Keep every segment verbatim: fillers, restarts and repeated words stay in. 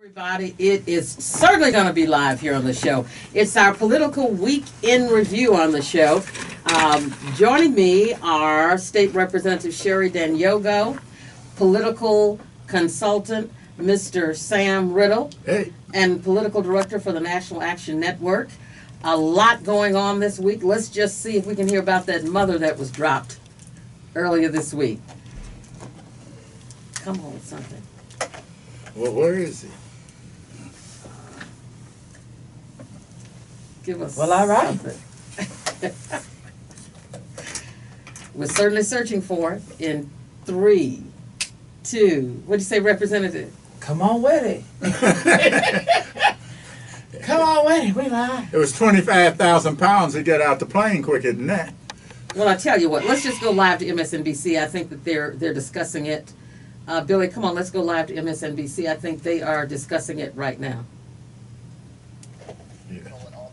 Everybody, it is certainly going to be live here on the show. It's our political week in review on the show. Um, joining me are State Representative Sherry Danyogo, political consultant Mister Sam Riddle, Hey. and political director for the National Action Network. A lot going on this week. Let's just see if we can hear about that mother that was dropped earlier this week. Come on with something. Well, where is he? Give us Well, all right. something. We're certainly searching for it in three, two. What'd you say, Representative? Come on with it. Come on with it. We live. It was twenty-five thousand pounds to get out the plane quicker than that. Well, I tell you what. Let's just go live to M S N B C. I think that they're they're discussing it. Uh, Billy, come on. Let's go live to M S N B C. I think they are discussing it right now. Yeah.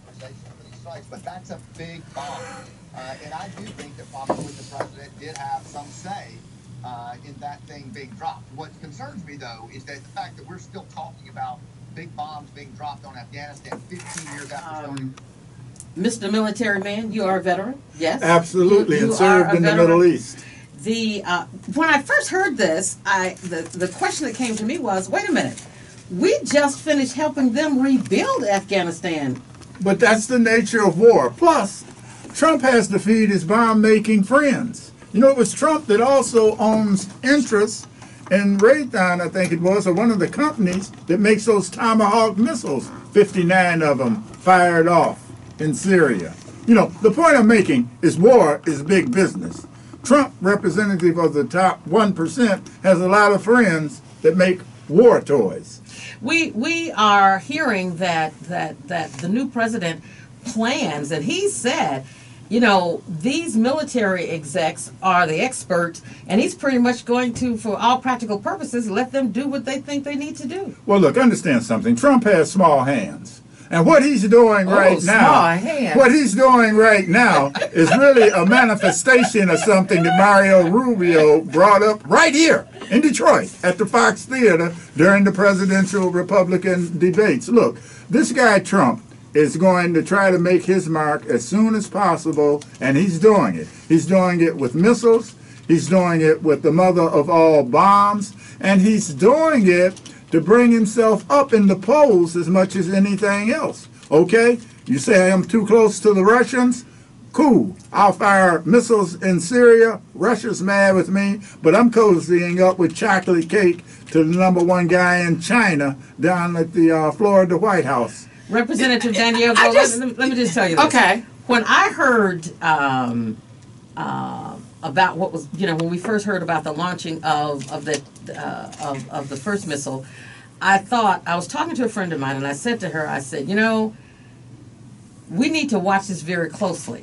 But that's a big bomb. Uh, and I do think that probably the president did have some say uh, in that thing being dropped. What concerns me, though, is that the fact that we're still talking about big bombs being dropped on Afghanistan fifteen years after starting. Um, Mister Military Man, you are a veteran? Yes? Absolutely, You- you and served are a in the veteran? Middle East. The uh, when I first heard this, I the, the question that came to me was, wait a minute, we just finished helping them rebuild Afghanistan. But that's the nature of war. Plus, Trump has to feed his bomb-making friends. You know, it was Trump that also owns interests in Raytheon, I think it was, or one of the companies that makes those Tomahawk missiles, fifty-nine of them fired off in Syria. You know, the point I'm making is war is big business. Trump, representative of the top one percent, has a lot of friends that make war toys. We we are hearing that that that the new president plans, and he said, you know, these military execs are the experts, and he's pretty much going to, for all practical purposes, let them do what they think they need to do. Well, look, understand something. Trump has small hands. And what he's doing Oh, right small now, hands. what he's doing right now is really a manifestation of something that Mario Rubio brought up right here in Detroit at the Fox Theater during the presidential Republican debates. Look, this guy Trump is going to try to make his mark as soon as possible, and he's doing it. He's doing it with missiles. He's doing it with the mother of all bombs, and he's doing it to bring himself up in the polls as much as anything else. Okay? You say I'm too close to the Russians? Cool. I'll fire missiles in Syria. Russia's mad with me, but I'm cozying up with chocolate cake to the number one guy in China down at the uh, Florida White House. Representative Danielle, I just- let, me, let me just tell you this. Okay. When I heard um, uh, about what was, you know, when we first heard about the launching of of the uh, of of the first missile, I thought, I was talking to a friend of mine, and I said to her, I said, you know, we need to watch this very closely,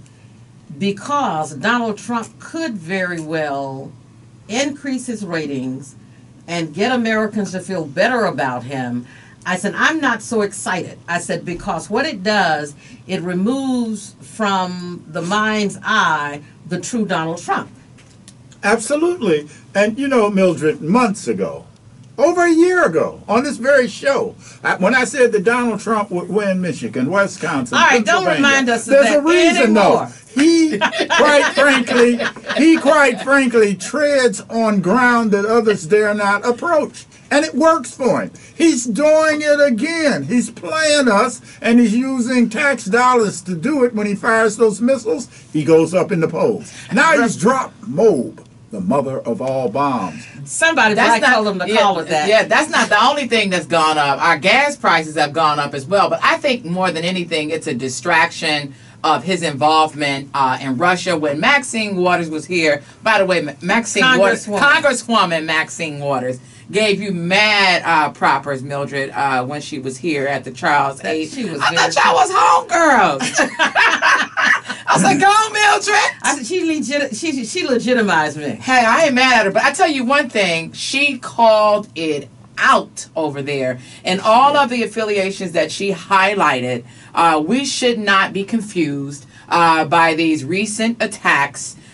because Donald Trump could very well increase his ratings and get Americans to feel better about him. I said, I'm not so excited. I said, because what it does, it removes from the mind's eye the true Donald Trump. Absolutely. And you know, Mildred, months ago, over a year ago, on this very show, I, when I said that Donald Trump would win Michigan, Wisconsin, All right, don't Pennsylvania, remind us of there's that a reason, anymore. though. He, quite frankly, he quite frankly treads on ground that others dare not approach. And it works for him. He's doing it again. He's playing us, and he's using tax dollars to do it. When he fires those missiles, he goes up in the polls. Now he's dropped Moab, the mother of all bombs. Somebody might tell them to yeah, call it that. Yeah, that's not the only thing that's gone up. Our gas prices have gone up as well. But I think more than anything, it's a distraction of his involvement uh, in Russia. When Maxine Waters was here, by the way, Maxine Waters, Congresswoman. Congresswoman Maxine Waters, gave you mad uh, propers, Mildred, uh, when she was here at the Charles H. She was I very thought y'all was homegirls. I was like, go on, Mildred. I said, she, legit, she, she legitimized me. Hey, I ain't mad at her, but I tell you one thing, she called it out over there. And all of the affiliations that she highlighted, uh, we should not be confused uh, by these recent attacks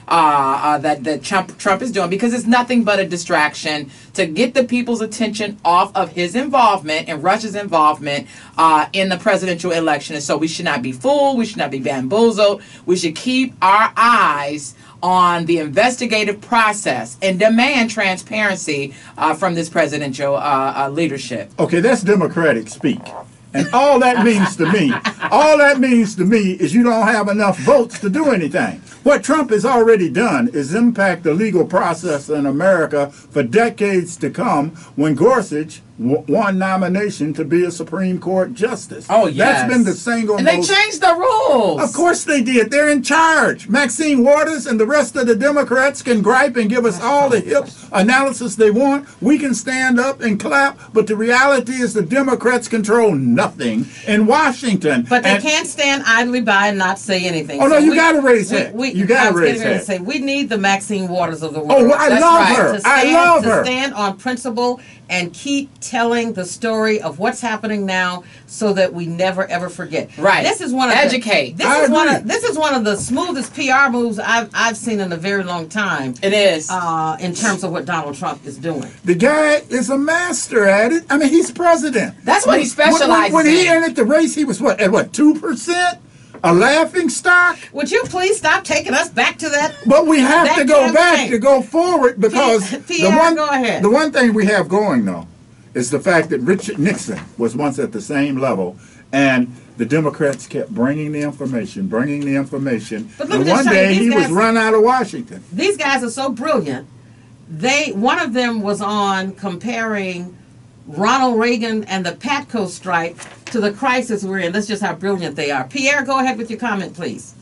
uh, uh, that that Trump Trump is doing, because it's nothing but a distraction to get the people's attention off of his involvement and Russia's involvement uh, in the presidential election. And so we should not be fooled. We should not be bamboozled. We should keep our eyes on the investigative process and demand transparency uh, from this presidential uh, uh, leadership. Okay, that's Democratic speak. And all that means to me, all that means to me is you don't have enough votes to do anything. What Trump has already done is impact the legal process in America for decades to come when Gorsuch w- won nomination to be a Supreme Court justice. Oh, yes. That's been the single And they most... changed the rules. Of course they did. They're in charge. Maxine Waters and the rest of the Democrats can gripe and give us all the hip analysis they want. We can stand up and clap, but the reality is the Democrats control nothing in Washington. But they And- can't stand idly by and not say anything. Oh, no, So you we- gotta raise we- heck. we- You gotta I was raise getting ready to heck. say, we need the Maxine Waters of the world. Oh, well, I That's love right. her. To stand, I love to her. stand on principle and keep telling the story of what's happening now, so that we never ever forget. Right. This is one of Educate. The, this I is one agree. of this is one of the smoothest P R moves I've I've seen in a very long time. It is. Uh, in terms of what Donald Trump is doing. The guy is a master at it. I mean, he's president. That's what he When- specializes when, when he in. entered the race, he was what, at what, two percent? A laughing stock? Would you please stop taking us back to that? But we have That to go campaign. back to go forward because P- the Pierre, one go ahead. the one thing we have going though is the fact that Richard Nixon was once at the same level, and the Democrats kept bringing the information, bringing the information, But let me and just one tell you, day these he was guys- run out of Washington. These guys are so brilliant. They one of them was on comparing Ronald Reagan and the Patco strike to the crisis we're in. That's just how brilliant they are. Pierre, go ahead with your comment, please.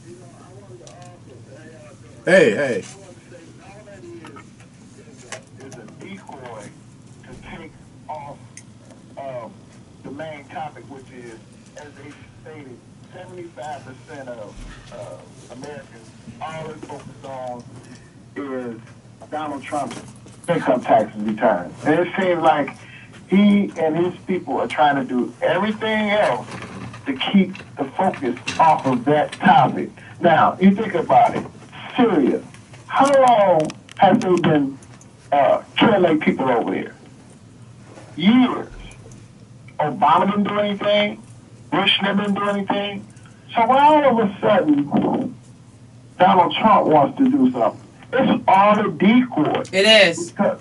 Hey, hey. All that is is a decoy to take off um, the main topic, which is, as they stated, seventy-five percent of uh, Americans, all they focus on is Donald Trump's income tax returns. And it seems like he and his people are trying to do everything else to keep the focus off of that topic. Now, you think about it. Syria, how long have they been uh, killing people over there? Years. Obama didn't do anything. Bush never didn't do anything. So why all of a sudden Donald Trump wants to do something? It's all a decoy. It is. Because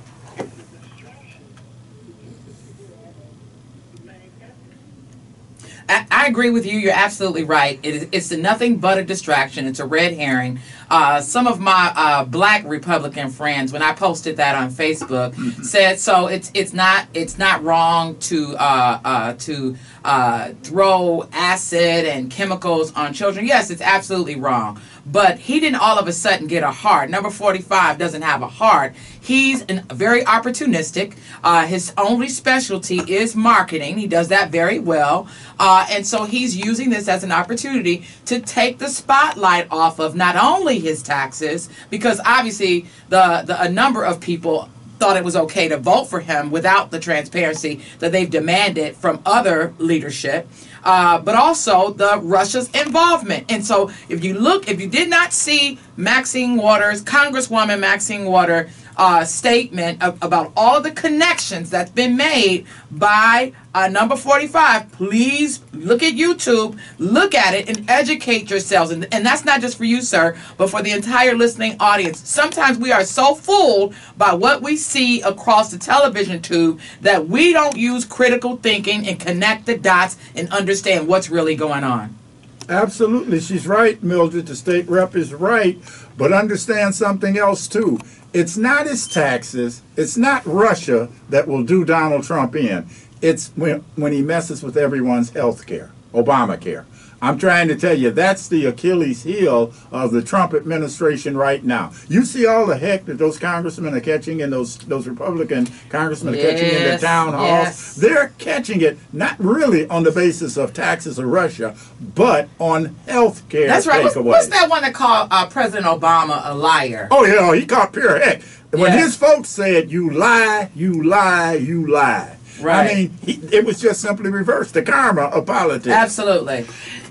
I, I agree with you. You're absolutely right. It is, it's nothing but a distraction. It's a red herring. Uh, some of my uh, black Republican friends, when I posted that on Facebook, said so. It's it's not it's not wrong to uh, uh, to uh, throw acid and chemicals on children. Yes, it's absolutely wrong. But he didn't all of a sudden get a heart. Number forty-five doesn't have a heart. He's an, very opportunistic. Uh, his only specialty is marketing. He does that very well. Uh, and so he's using this as an opportunity to take the spotlight off of not only his taxes, because obviously the, the a number of people thought it was okay to vote for him without the transparency that they've demanded from other leadership. Uh, but also the Russia's involvement. And so if you look, if you did not see Maxine Waters, Congresswoman Maxine Waters, uh, statement of, about all of the connections that's been made by uh, number forty-five, please look at YouTube, look at it, and educate yourselves. And, and that's not just for you, sir, but for the entire listening audience. Sometimes we are so fooled by what we see across the television tube that we don't use critical thinking and connect the dots and understand what's really going on. Absolutely, she's right, Mildred. The state rep is right, but understand something else too. It's not his taxes. It's not Russia that will do Donald Trump in. It's when when he messes with everyone's health care, Obamacare. I'm trying to tell you, that's the Achilles heel of the Trump administration right now. You see all the heck that those congressmen are catching and those those Republican congressmen are catching in their Yes, town halls. yes. They're catching it not really on the basis of taxes of Russia, but on health care That's right. What's, takeaways. what's that one that called uh, President Obama a liar? Oh, yeah, he caught pure heck. When Yeah. his folks said, you lie, you lie, you lie. Right. I mean, he, it was just simply reversed, the karma of politics. Absolutely.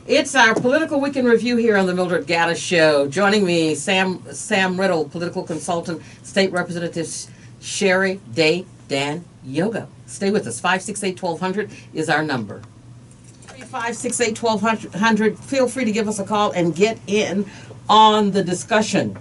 It's our political weekend review here on the Mildred Gaddis Show. Joining me, Sam Sam Riddle, political consultant, State Representative Sherry Day Dan Yogo. Stay with us. five six eight, twelve hundred is our number. five six eight, twelve hundred. Feel free to give us a call and get in on the discussion.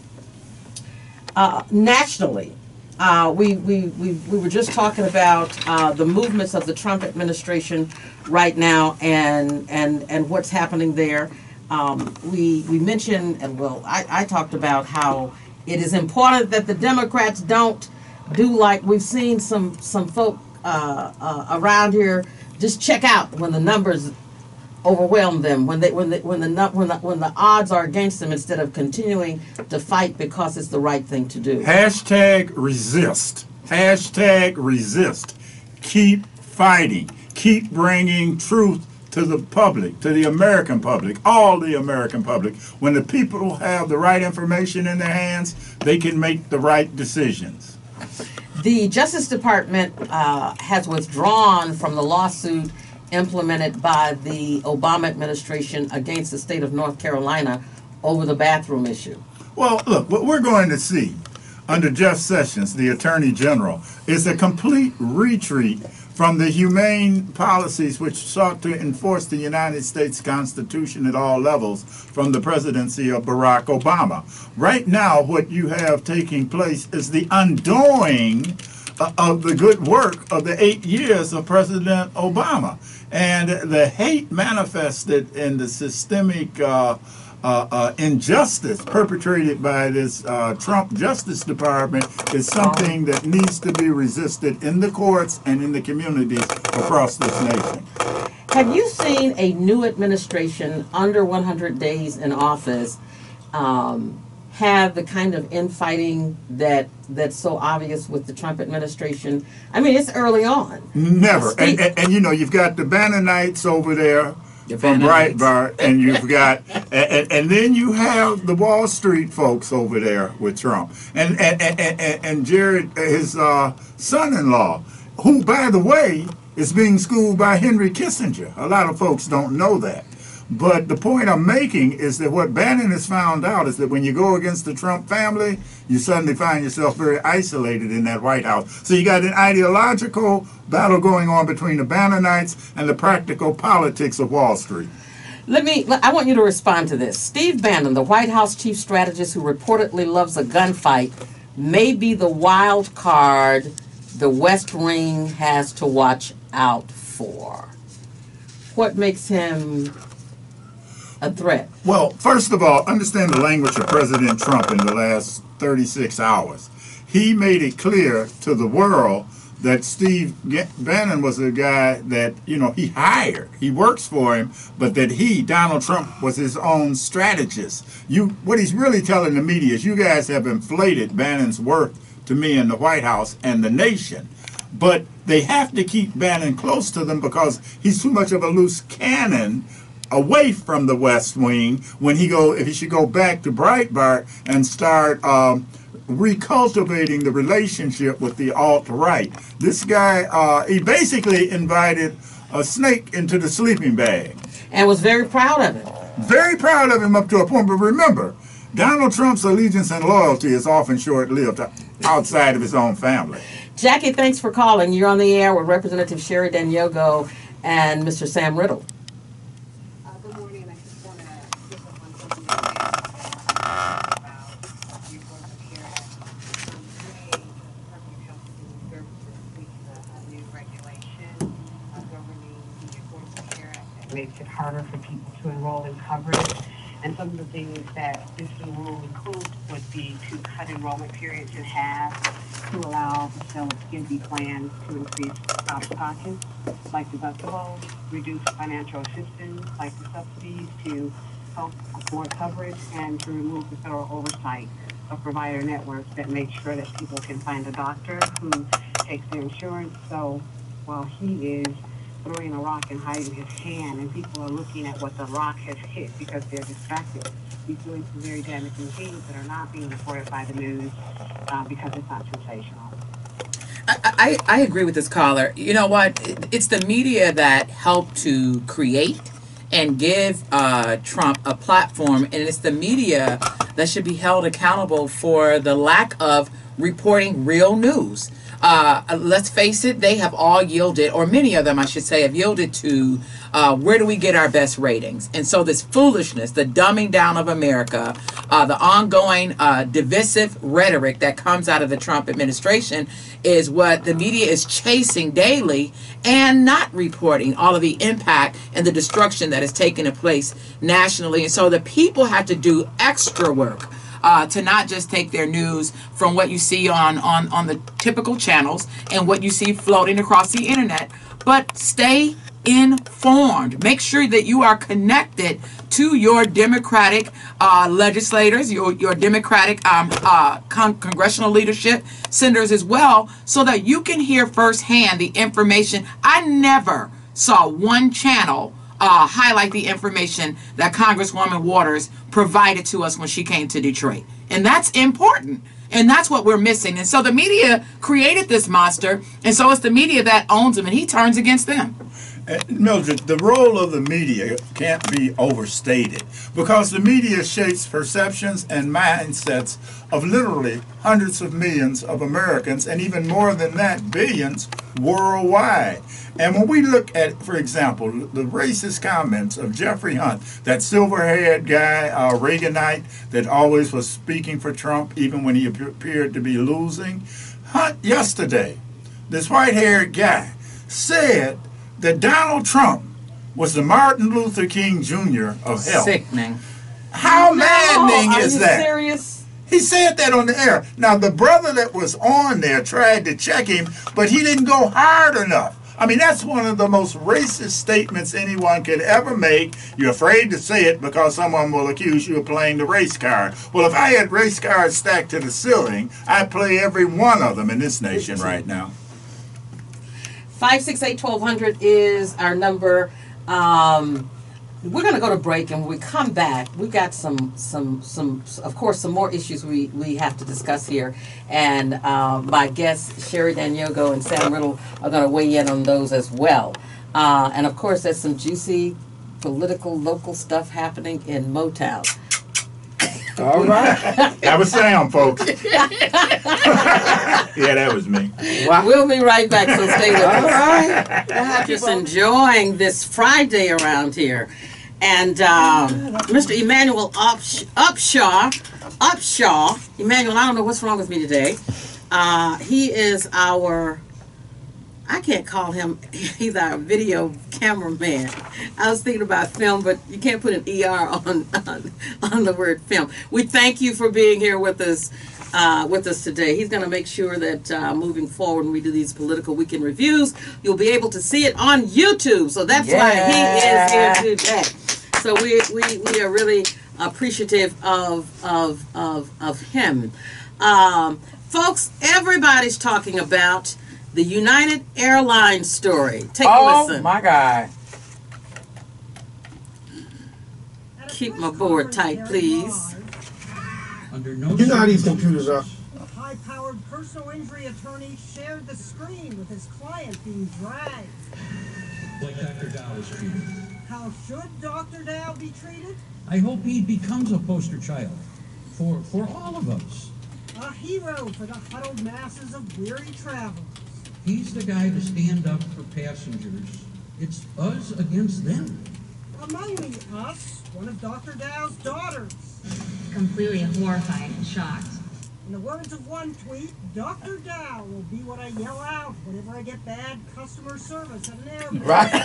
Uh, nationally, uh, we, we, we, we were just talking about uh, the movements of the Trump administration right now and and, and what's happening there. Um, we, we mentioned, and well, I, I talked about how it is important that the Democrats don't do like we've seen some, some folk uh, uh, around here just check out when the numbers overwhelm them, when they when they, when the nu- when the when the odds are against them, instead of continuing to fight because it's the right thing to do. Hashtag resist. Hashtag resist. Keep fighting. Keep bringing truth to the public, to the American public, all the American public. When the people have the right information in their hands, they can make the right decisions. The Justice Department uh, has withdrawn from the lawsuit implemented by the Obama administration against the state of North Carolina over the bathroom issue. Well, look, what we're going to see under Jeff Sessions, the Attorney General, is a complete retreat from the humane policies which sought to enforce the United States Constitution at all levels from the presidency of Barack Obama. Right now, what you have taking place is the undoing uh, of the good work of the eight years of President Obama. And the hate manifested in the systemic uh, uh, uh, injustice perpetrated by this uh, Trump Justice Department is something that needs to be resisted in the courts and in the communities across this nation. Have you seen a new administration under one hundred days in office um, have the kind of infighting that that's so obvious with the Trump administration? I mean, it's early on. Never. And, and, and you know, you've got the Bannonites over there The from Bannonites. Breitbart, and you've got, and, and then you have the Wall Street folks over there with Trump, and and and, and, and Jared, his uh, son-in-law, who, by the way, is being schooled by Henry Kissinger. A lot of folks don't know that. But the point I'm making is that what Bannon has found out is that when you go against the Trump family, you suddenly find yourself very isolated in that White House. So you got an ideological battle going on between the Bannonites and the practical politics of Wall Street. Let me, I want you to respond to this. Steve Bannon, the White House chief strategist who reportedly loves a gunfight, may be the wild card the West Wing has to watch out for. What makes him a threat? Well, first of all, understand the language of President Trump in the last thirty-six hours. He made it clear to the world that Steve Bannon was a guy that, you know, he hired. He works for him, but that he, Donald Trump, was his own strategist. You, what he's really telling the media is you guys have inflated Bannon's worth to me in the White House and the nation. But they have to keep Bannon close to them because he's too much of a loose cannon away from the West Wing when he go if he should go back to Breitbart and start um, recultivating the relationship with the alt-right. This guy, uh, he basically invited a snake into the sleeping bag. And was very proud of it. Very proud of him up to a point, but remember, Donald Trump's allegiance and loyalty is often short-lived outside of his own family. Jackie, thanks for calling. You're on the air with Representative Sherry Dan Yogo and Mister Sam Riddle. Uh, good morning. I just want to pick up on something that you said about the Affordable Care Act. Um, today, the Department of Health and Human Services released a, a new regulation uh, governing the Affordable Care Act that makes it harder for people to enroll in coverage. And some of the things that this new rule includes would be to cut enrollment periods in half, to allow the sale of skimpy plans, to increase out-of-pocket, like deductibles, reduce financial assistance, like the subsidies, to help afford coverage, and to remove the federal oversight of provider networks that make sure that people can find a doctor who takes their insurance. So while he is throwing a rock and hiding his hand, and people are looking at what the rock has hit because they're distracted, he's doing some very damaging things that are not being reported by the news uh, because it's not sensational. I, I, I agree with this caller. You know what? It's the media that helped to create and give uh, Trump a platform, and it's the media that should be held accountable for the lack of reporting real news. Uh, let's face it, they have all yielded, or many of them, I should say, have yielded to uh, where do we get our best ratings? And so this foolishness, the dumbing down of America, uh, the ongoing uh, divisive rhetoric that comes out of the Trump administration is what the media is chasing daily and not reporting all of the impact and the destruction that is taking place nationally. And so the people have to do extra work. Uh, to not just take their news from what you see on, on, on the typical channels and what you see floating across the internet, but stay informed. Make sure that you are connected to your Democratic uh, legislators, your, your Democratic um, uh, con- congressional leadership, senators as well, so that you can hear firsthand the information. I never saw one channel Uh, highlight the information that Congresswoman Waters provided to us when she came to Detroit. And that's important. And that's what we're missing. And so the media created this monster, and so it's the media that owns him, and he turns against them. Uh, Mildred, the role of the media can't be overstated because the media shapes perceptions and mindsets of literally hundreds of millions of Americans, and even more than that, billions worldwide. And when we look at, for example, the racist comments of Jeffrey Hunt, that silver-haired guy, uh, Reaganite, that always was speaking for Trump even when he appeared to be losing, Hunt yesterday, this white-haired guy, said that Donald Trump was the Martin Luther King Junior of health. Sickening. How maddening Are is you that? serious? He said that on the air. Now, the brother that was on there tried to check him, but he didn't go hard enough. I mean, that's one of the most racist statements anyone could ever make. You're afraid to say it because someone will accuse you of playing the race card. Well, if I had race cards stacked to the ceiling, I'd play every one of them in this nation right now. five six eight, twelve hundred is our number. Um, we're going to go to break, and when we come back, we've got some, some, some, of course, some more issues we, we have to discuss here. And uh, my guests, Sherry Danyogo and Sam Riddle, are going to weigh in on those as well. Uh, and, of course, there's some juicy political, local stuff happening in Motown. All right. That was Sam, folks. Yeah, that was me. Wow. We'll be right back, so stay with us. All right. Just enjoying this Friday around here. And um, Mister Emmanuel Upsh- Upshaw, Upshaw, Emmanuel, I don't know what's wrong with me today. Uh, he is our, I can't call him, he's our video cameraman. I was thinking about film, but you can't put an E R on, on, on the word film. We thank you for being here with us. Uh, with us today. He's going to make sure that uh, moving forward when we do these political weekend reviews, you'll be able to see it on YouTube. So that's Yeah. why he is here today. So we, we, we are really appreciative of of of, of him. Um, folks, everybody's talking about the United Airlines story. Take a Oh, listen. my God. Keep my board tight, please. Under no You know how these computers are. A high-powered personal injury attorney shared the screen with his client being dragged. Like Doctor Dow was treated. How should Doctor Dow be treated? I hope he becomes a poster child for for all of us. A hero for the huddled masses of weary travelers. He's the guy to stand up for passengers. It's us against them. Among the us, one of Doctor Dow's daughters. Completely horrified and shocked. In the words of one tweet, Doctor Dow will be what I yell out whenever I get bad customer service at an airport. Right.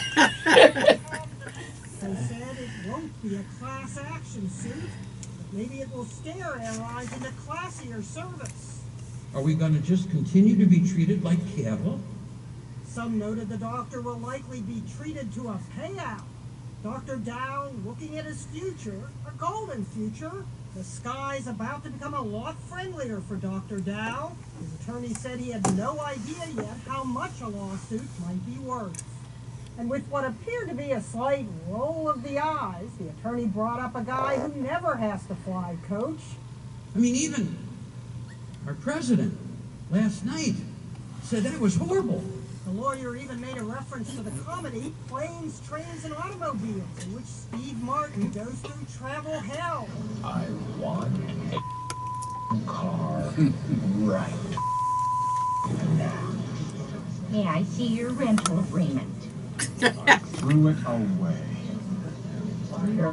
They said it won't be a class action suit, but maybe it will scare airlines into classier service. Are we going to just continue to be treated like cattle? Some noted the doctor will likely be treated to a payout. Doctor Dow looking at his future, a golden future. The sky's about to become a lot friendlier for Doctor Dow. His attorney said he had no idea yet how much a lawsuit might be worth. And with what appeared to be a slight roll of the eyes, the attorney brought up a guy who never has to fly coach. I mean, even our president last night said that was horrible. The lawyer even made a reference to the comedy Planes, Trains, and Automobiles, in which Steve Martin goes through travel hell. I want a car right now. May I see your rental agreement? Threw it away. The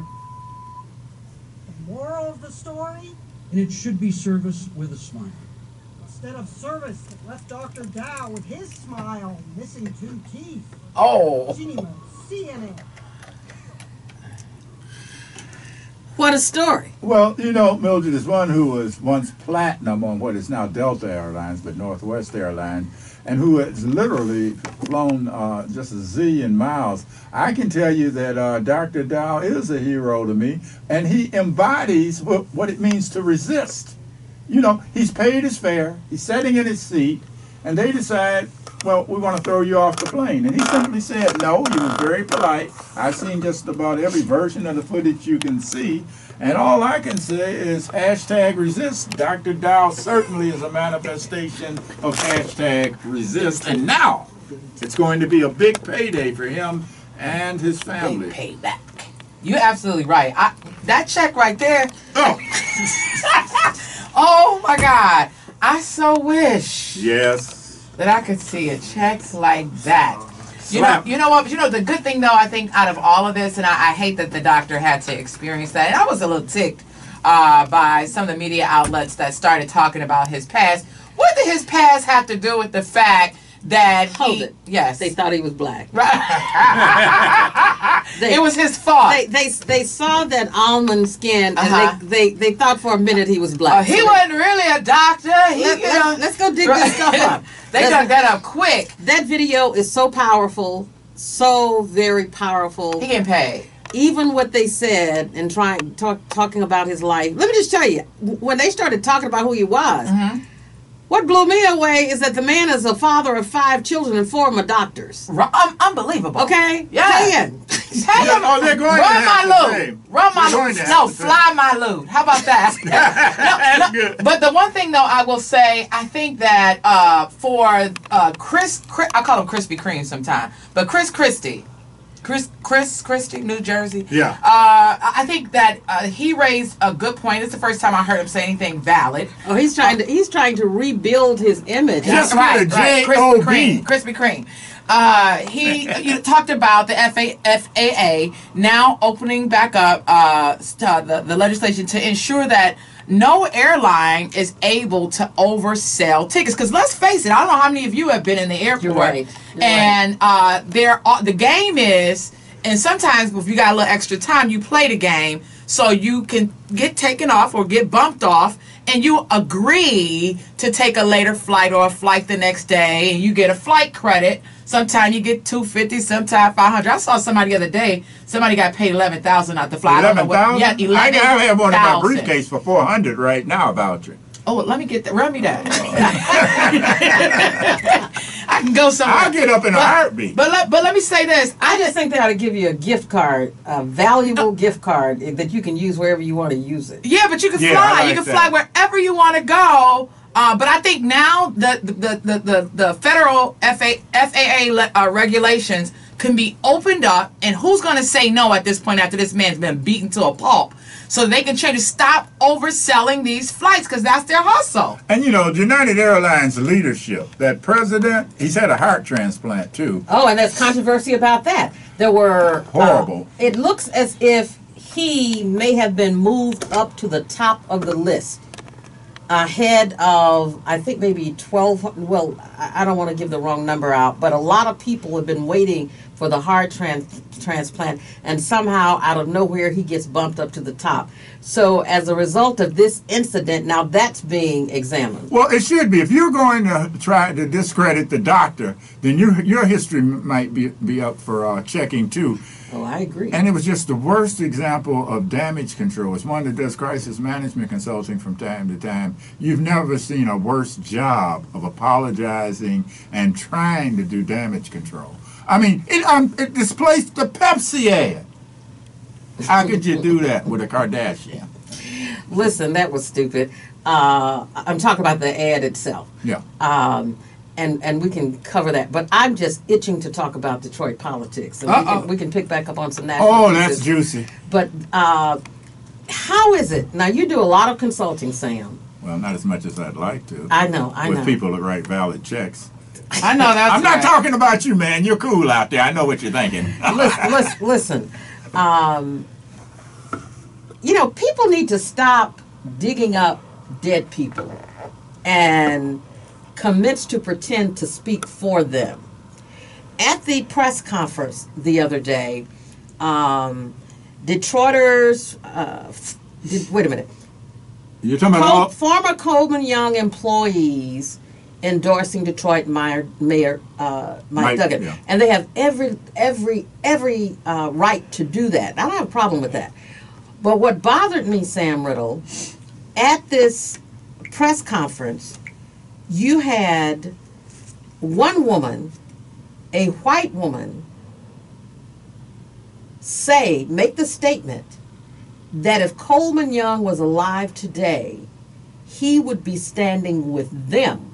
moral of the story? And it should be service with a smile. Instead of service that left Doctor Dow with his smile missing two teeth. Oh. Genimo, C N N. What a story. Well, you know, Mildred is one who was once platinum on what is now Delta Airlines, but Northwest Airlines, and who has literally flown uh, just a zillion miles. I can tell you that uh, Doctor Dow is a hero to me, and he embodies what, what it means to resist. You know, he's paid his fare, he's sitting in his seat, and they decide, well, we want to throw you off the plane. And he simply said no. He was very polite. I've seen just about every version of the footage you can see. And all I can say is hashtag resist. Doctor Dow certainly is a manifestation of hashtag resist. And now it's going to be a big payday for him and his family. Big payback. You're absolutely right. I, that check right there. Oh. Oh my God. I so wish. Yes. That I could see a check like that. You know, Slap. you know what? You know the good thing though, I think out of all of this, and I, I hate that the doctor had to experience that. And I was a little ticked uh, by some of the media outlets that started talking about his past. What did his past have to do with the fact that Hold he? it. Yes, They thought he was black. They, it was his fault. They they they saw that almond skin, and Uh-huh. they, they they thought for a minute he was Uh, black. he So wasn't really a doctor. He, Let, you know, us let's go dig this stuff up. They Let's- dug that up quick. That video is so powerful, so very powerful. He getting paid. Even what they said and trying talk, talking about his life. Let me just tell you, when they started talking about who he was, Mm-hmm. what blew me away is that the man is a father of five children and four of them are doctors. Ru- um, unbelievable. Okay, Yeah. Pay him. Pay him. Oh, they're going Run to have my to loot. pay him. Run my They're going loot. to No, have to pay fly my loot. How about that? That's No, no, good. but the one thing though, I will say, I think that uh, for uh, Chris, Chris, I call him Krispy Kreme sometime, but Chris Christie, Chris, Chris Christie, New Jersey. Yeah. Uh, I think that uh, he raised a good point. It's the first time I heard him say anything valid. Oh, he's trying to he's trying to rebuild his image. Just right, get a right. J O Krispy B. Kreme. Krispy Kreme. Uh, he you talked about the F A A now opening back up uh, st- the, the legislation to ensure that no airline is able to oversell tickets. Because let's face it, I don't know how many of you have been in the airport. You're right. You're and uh, there, are, the game is, and sometimes if you got a little extra time, you play the game so you can get taken off or get bumped off. And you agree to take a later flight or a flight the next day, and you get a flight credit. Sometimes you get two fifty, sometimes five hundred. I saw somebody the other day. Somebody got paid eleven thousand out the flight. Eleven thousand. Yeah, eleven. I have one in my thousand. briefcase for four hundred right now. Voucher. Oh, let me get that. Run me that. I can go somewhere. I'll get up in a but, heartbeat. But let, but let me say this. I just think they ought to give you a gift card, a valuable gift card that you can use wherever you want to use it. Yeah, but you can Yeah, fly. I like you can that. fly wherever you want to go. Uh, but I think now the the the the, the federal F A A le- uh, regulations can be opened up, and who's going to say no at this point after this man's been beaten to a pulp? So they can try to stop overselling these flights because that's their hustle. And you know, United Airlines leadership, that president, he's had a heart transplant too. Oh, and there's controversy about that. There were Horrible. uh, it looks as if he may have been moved up to the top of the list, ahead of I think maybe twelve. Well, I I don't want to give the wrong number out, but a lot of people have been waiting for the heart trans- transplant, and somehow out of nowhere he gets bumped up to the top. So as a result of this incident, now that's being examined. Well, it should be. If you're going to try to discredit the doctor, then your your history m- might be be up for uh, checking too. Oh, I agree. And it was just the worst example of damage control. It's one that does crisis management consulting from time to time. You've never seen a worse job of apologizing and trying to do damage control. I mean, it, um, it displaced the Pepsi ad. How could you do that with a Kardashian? Listen, that was stupid. Uh, I'm talking about the ad itself. Yeah. Um, and and we can cover that. But I'm just itching to talk about Detroit politics, and we can, we can pick back up on some national. Oh, pieces. that's juicy. But uh, how is it now? You do a lot of consulting, Sam. Well, not as much as I'd like to. I know, I with know. people that write valid checks. I know that's I'm not right. talking about you, man. You're cool out there. I know what you're thinking. listen, listen, listen. Um, you know, people need to stop digging up dead people and commence to pretend to speak for them. At the press conference the other day, um, Detroiters, uh, f- did, wait a minute, You're talking about Col- all, former Coleman Young employees endorsing Detroit Mayor, Mayor uh, Mike, Mike, Duggan, yeah. and they have every every every uh, right to do that. I don't have a problem with that. But what bothered me, Sam Riddle, at this press conference, you had one woman, a white woman, say, make the statement that if Coleman Young was alive today, he would be standing with them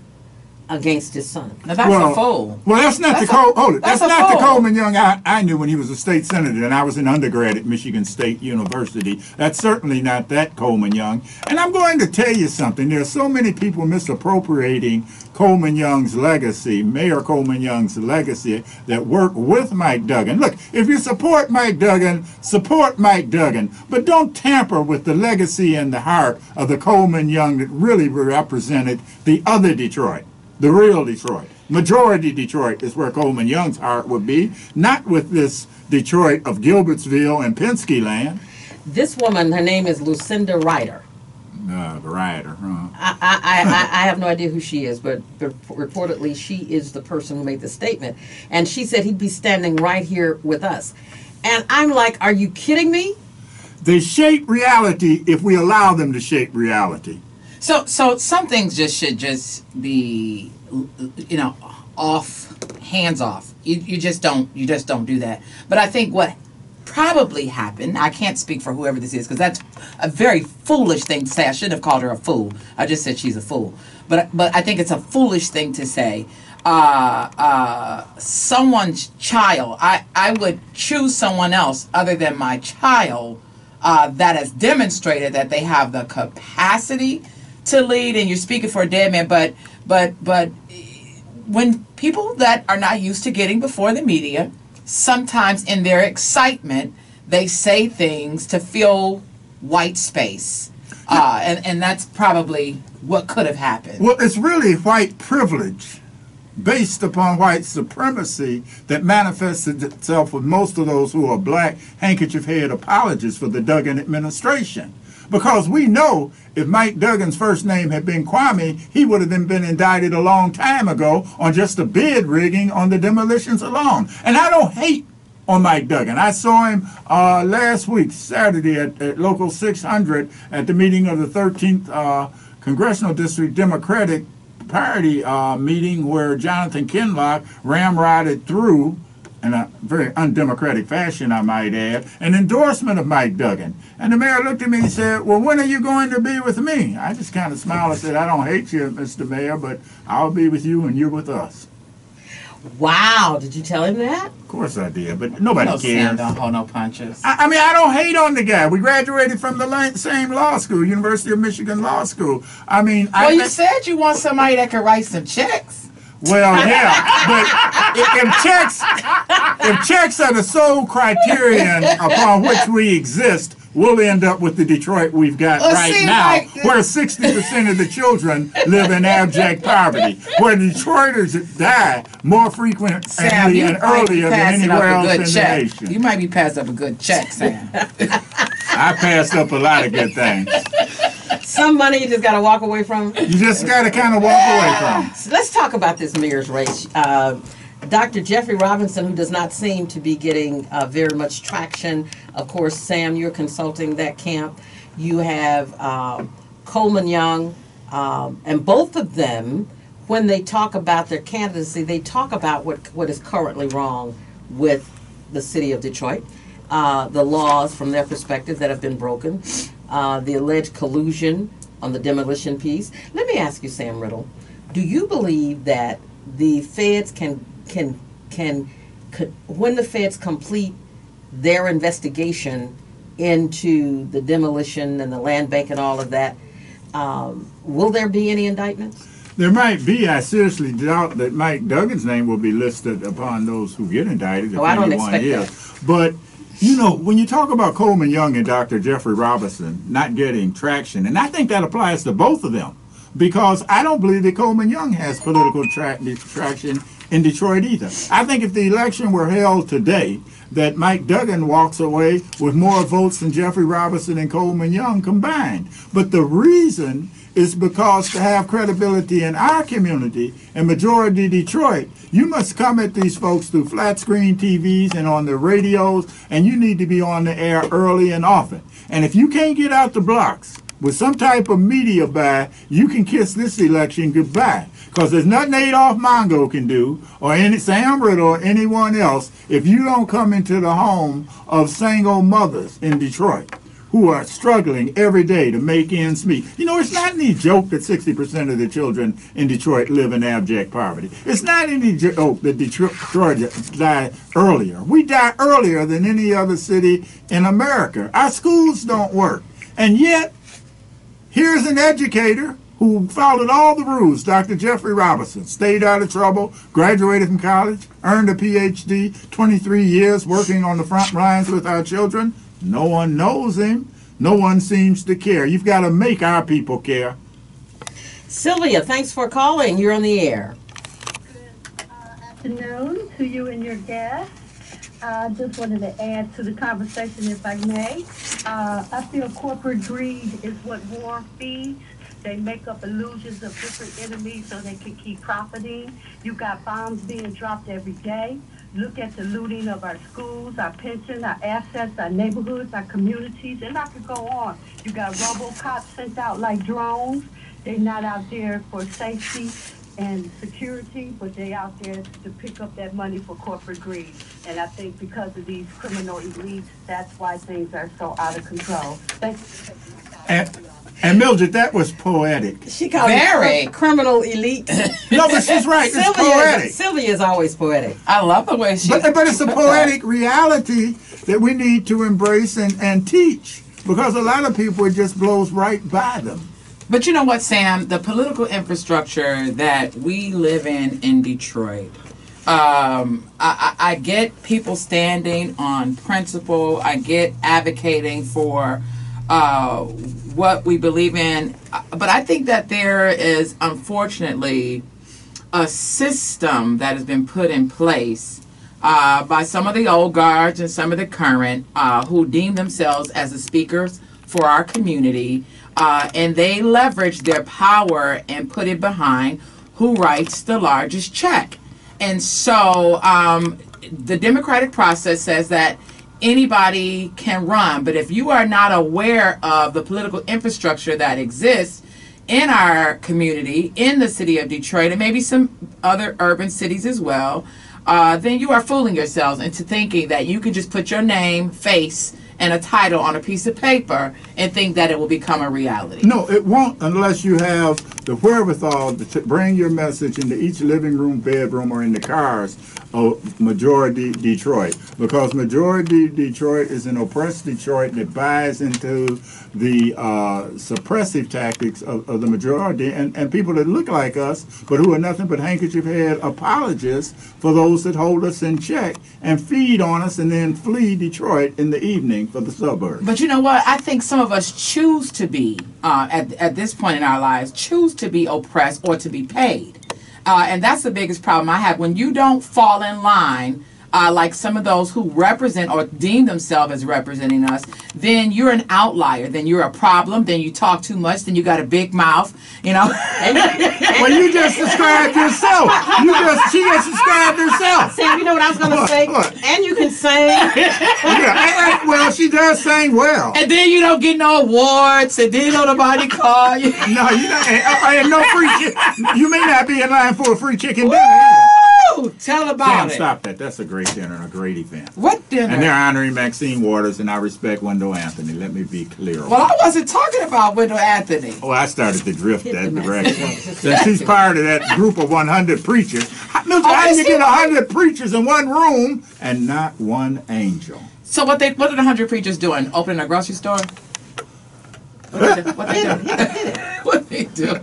against his son. Now that's well, a fool. Well, that's not That's the a- Col- hold it. that's That's, a not the fool. Coleman Young I, I knew when he was a state senator and I was an undergrad at Michigan State University. That's certainly not that Coleman Young. And I'm going to tell you something. There are so many people misappropriating Coleman Young's legacy, Mayor Coleman Young's legacy, that work with Mike Duggan. Look, if you support Mike Duggan, support Mike Duggan, but don't tamper with the legacy and the heart of the Coleman Young that really represented the other Detroit. The real Detroit. Majority Detroit is where Coleman Young's heart would be, not with this Detroit of Gilbertsville and Penske land. This woman, her name is Lucinda Ryder. Uh, the rioter, huh? I, I, I, I have no idea who she is, but, but reportedly she is the person who made the statement. And she said he'd be standing right here with us. And I'm like, are you kidding me? They shape reality if we allow them to shape reality. So, so some things just should just be, you know, off, hands off. You, you just don't, you just don't do that. But I think what probably happened, I can't speak for whoever this is, because that's a very foolish thing to say. I shouldn't have called her a fool. I just said she's a fool. But, but I think it's a foolish thing to say. Uh, uh, someone's child, I, I would choose someone else other than my child uh, that has demonstrated that they have the capacity to lead, and you're speaking for a dead man, but but but when people that are not used to getting before the media, sometimes in their excitement, they say things to fill white space, uh, and and that's probably what could have happened. Well, it's really white privilege based upon white supremacy that manifested itself with most of those who are black handkerchief head apologists for the Duggan administration. Because we know if Mike Duggan's first name had been Kwame, he would have been, been indicted a long time ago on just the bid rigging on the demolitions alone. And I don't hate on Mike Duggan. I saw him uh, last week, Saturday, at, at Local six hundred at the meeting of the thirteenth uh, Congressional District Democratic Party uh, meeting where Jonathan Kinloch ramrodded through, in a very undemocratic fashion, I might add, an endorsement of Mike Duggan. And the mayor looked at me and said, well, when are you going to be with me? I just kind of smiled and said, I don't hate you, Mister Mayor, but I'll be with you and you're with us. Wow, did you tell him that? Of course I did, but nobody No, Sam, cares. don't hold no punches. I, I mean, I don't hate on the guy. We graduated from the la- same law school, University of Michigan Law School. I mean, Well, I you said you want somebody that could write some checks. Well, yeah, but if, if checks, if checks are the sole criterion upon which we exist, we'll end up with the Detroit we've got Well, right see, now, like- where sixty percent of the children live in abject poverty, where Detroiters die more frequently Sam, you and might be earlier than passing anywhere up a else in good the check. nation. You might be passing up a good check, Sam. I passed up a lot of good things. Some money you just got to walk away from. You just got to kind of walk away from. So let's talk about this mayor's race. Uh, Doctor Jeffrey Robinson, who does not seem to be getting uh, very much traction. Of course, Sam, you're consulting that camp. You have um, Coleman Young, um, and both of them, when they talk about their candidacy, they talk about what what is currently wrong with the city of Detroit, uh, the laws from their perspective that have been broken, uh, the alleged collusion on the demolition piece. Let me ask you, Sam Riddle, do you believe that the feds can can can could, when the feds complete their investigation into the demolition and the land bank and all of that, um, will there be any indictments? There might be. I seriously doubt that Mike Duggan's name will be listed upon those who get indicted. If Oh, I don't anyone expect is. that. But, you know, when you talk about Coleman Young and Doctor Jeffrey Robinson not getting traction, and I think that applies to both of them, because I don't believe that Coleman Young has political tra- traction in Detroit either. I think if the election were held today, that Mike Duggan walks away with more votes than Jeffrey Robinson and Coleman Young combined. But the reason is because to have credibility in our community and majority Detroit, you must come at these folks through flat screen T Vs and on the radios, and you need to be on the air early and often. And if you can't get out the blocks with some type of media buy, you can kiss this election goodbye. Because there's nothing Adolph Mongo can do, or any Sam Riddle, or anyone else, if you don't come into the home of single mothers in Detroit who are struggling every day to make ends meet. You know, it's not any joke that sixty percent of the children in Detroit live in abject poverty. It's not any joke that Detroit die earlier. We die earlier than any other city in America. Our schools don't work. And yet, here's an educator who followed all the rules, Doctor Jeffrey Robinson, stayed out of trouble, graduated from college, earned a P H D, twenty-three years working on the front lines with our children. No one knows him. No one seems to care. You've got to make our people care. Sylvia, thanks for calling. You're on the air. Good uh, afternoon to you and your guests. I uh, just wanted to add to the conversation, if I may. Uh, I feel corporate greed is what war feeds. They make up illusions of different enemies so they can keep profiting. You got bombs being dropped every day. Look at the looting of our schools, our pensions, our assets, our neighborhoods, our communities, and I could go on. You got RoboCops sent out like drones. They're not out there for safety and security, but they're out there to pick up that money for corporate greed. And I think because of these criminal elites, that's why things are so out of control. Thank you. And, and Mildred, that was poetic. She called Very. it criminal elite. No, but she's right. It's Sylvia, poetic. Sylvia is always poetic. I love the way she. But, but it's a poetic reality that we need to embrace and, and teach, because a lot of people, it just blows right by them. But you know what, Sam? The political infrastructure that we live in in Detroit, um, I, I, I get people standing on principle. I get advocating for uh, what we believe in. But I think that there is, unfortunately, a system that has been put in place uh, by some of the old guards and some of the current uh, who deem themselves as the speakers for our community. Uh, and they leverage their power and put it behind who writes the largest check. And so um, the democratic process says that anybody can run, but if you are not aware of the political infrastructure that exists in our community, in the city of Detroit, and maybe some other urban cities as well, uh, then you are fooling yourselves into thinking that you can just put your name, face, and a title on a piece of paper and think that it will become a reality. No, it won't unless you have the wherewithal to bring your message into each living room, bedroom, or in the cars of majority Detroit. Because majority Detroit is an oppressed Detroit that buys into the uh, suppressive tactics of, of the majority, and, and people that look like us, but who are nothing but handkerchief-head apologists for those that hold us in check and feed on us and then flee Detroit in the evening for the suburbs. But you know what? I think some of us choose to be, uh, at, at this point in our lives, choose to be oppressed or to be paid. Uh, and that's the biggest problem I have. When you don't fall in line, uh, like some of those who represent or deem themselves as representing us, then you're an outlier. Then you're a problem. Then you talk too much. Then you got a big mouth, you know. Well, you just described yourself. You just, she just described herself. Sam, you know what I was going to What, say? what? And you can sing. Yeah, I- I- well, she does sing well. And then you don't get no awards. And then don't nobody call you. No, you don't. I, I had no free chicken. You may not be in line for a free chicken dinner either. Woo! Tell about Sam, it. stop that. That's a great dinner and a great event. What dinner? And they're honoring Maxine Waters, and I respect Wendell Anthony. Let me be clear. Well, I wasn't talking about Wendell Anthony. Oh, I started to drift that direction. Since she's part of that group of one hundred preachers. How, Milton, Oh, how do is you she get right? one hundred preachers in one room and not one angel? So what they what are the hundred preachers doing? Opening a grocery store? What they, do- what they doing? What they doing?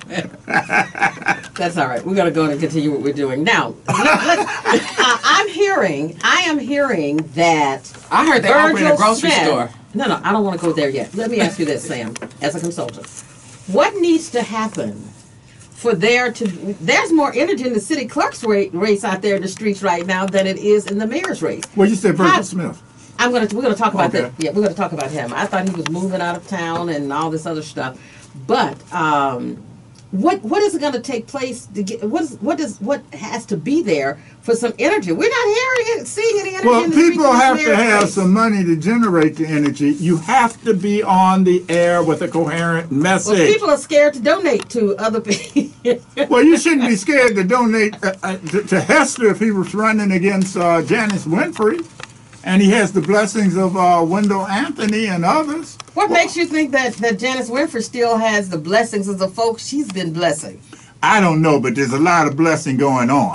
That's all right. We're going to go and continue what we're doing now. Let, let's, uh, I'm hearing. I am hearing that. I heard they Virgil opening a grocery Smith- store. No, no, I don't want to go there yet. Let me ask you this, Sam, as a consultant. What needs to happen for there to? There's more energy in the city clerk's ra- race out there in the streets right now than it is in the mayor's race. Well, you said Virgil How- Smith. I'm gonna we're gonna talk about Okay. that. Yeah, we're gonna talk about him. I thought he was moving out of town and all this other stuff, but um, what what is going to take place to get what is what does what has to be there for some energy? We're not hearing it, seeing any energy. Well, in the streets people of this have to mayor's have race. some money to generate the energy. You have to be on the air with a coherent message. Well, people are scared to donate to other people. Well, you shouldn't be scared to donate uh, uh, to, to Hester if he was running against uh, Janice Winfrey, and he has the blessings of uh, Wendell Anthony and others. What makes you think that, that Janice Winfrey still has the blessings of the folks she's been blessing? I don't know, but there's a lot of blessing going on.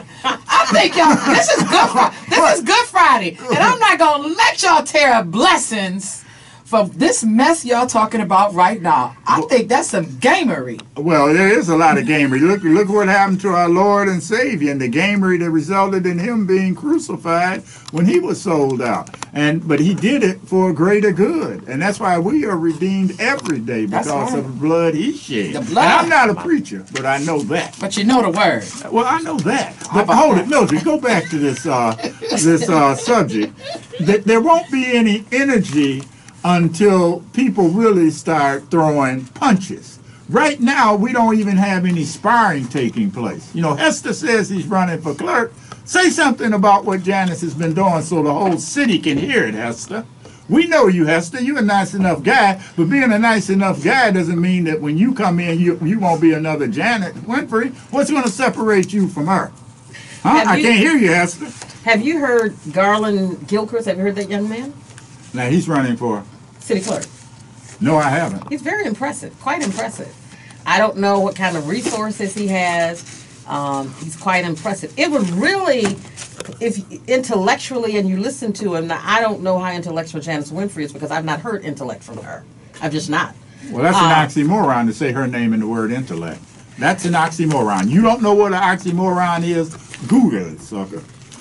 I think y'all. This is good. Fri- This is Good Friday, and I'm not gonna let y'all tear up blessings for this mess y'all talking about right now. I think that's some gamery. Well, there is a lot of gamery. Look, look what happened to our Lord and Savior, and the gamery that resulted in him being crucified when he was sold out. And but he did it for greater good, and that's why we are redeemed every day That's because right. of the blood he shed. The And blood. I'm not a preacher, but I know that. But you know the word. Well, I know that. How But about hold that? it, Mildred. Go back to this uh, this uh, subject. That there won't be any energy until people really start throwing punches. Right now, we don't even have any sparring taking place. You know, Hester says he's running for clerk. Say something about what Janice has been doing so the whole city can hear it, Hester. We know you, Hester. You're a nice enough guy, but being a nice enough guy doesn't mean that when you come in, you, you won't be another Janet Winfrey. What's going to separate you from her? Huh? Have I you- can't hear you, Hester. Have you heard Garland Gilchrist? Have you heard that young man? Now, he's running for... City clerk. No, I haven't. He's very impressive, quite impressive. I don't know what kind of resources he has. Um, he's quite impressive. It would really, if intellectually, and you listen to him, now I don't know how intellectual Janice Winfrey is because I've not heard intellect from her. I've just not. Well, that's Uh, an oxymoron to say her name in the word intellect. That's an oxymoron. You don't know what an oxymoron is? Google it, sucker.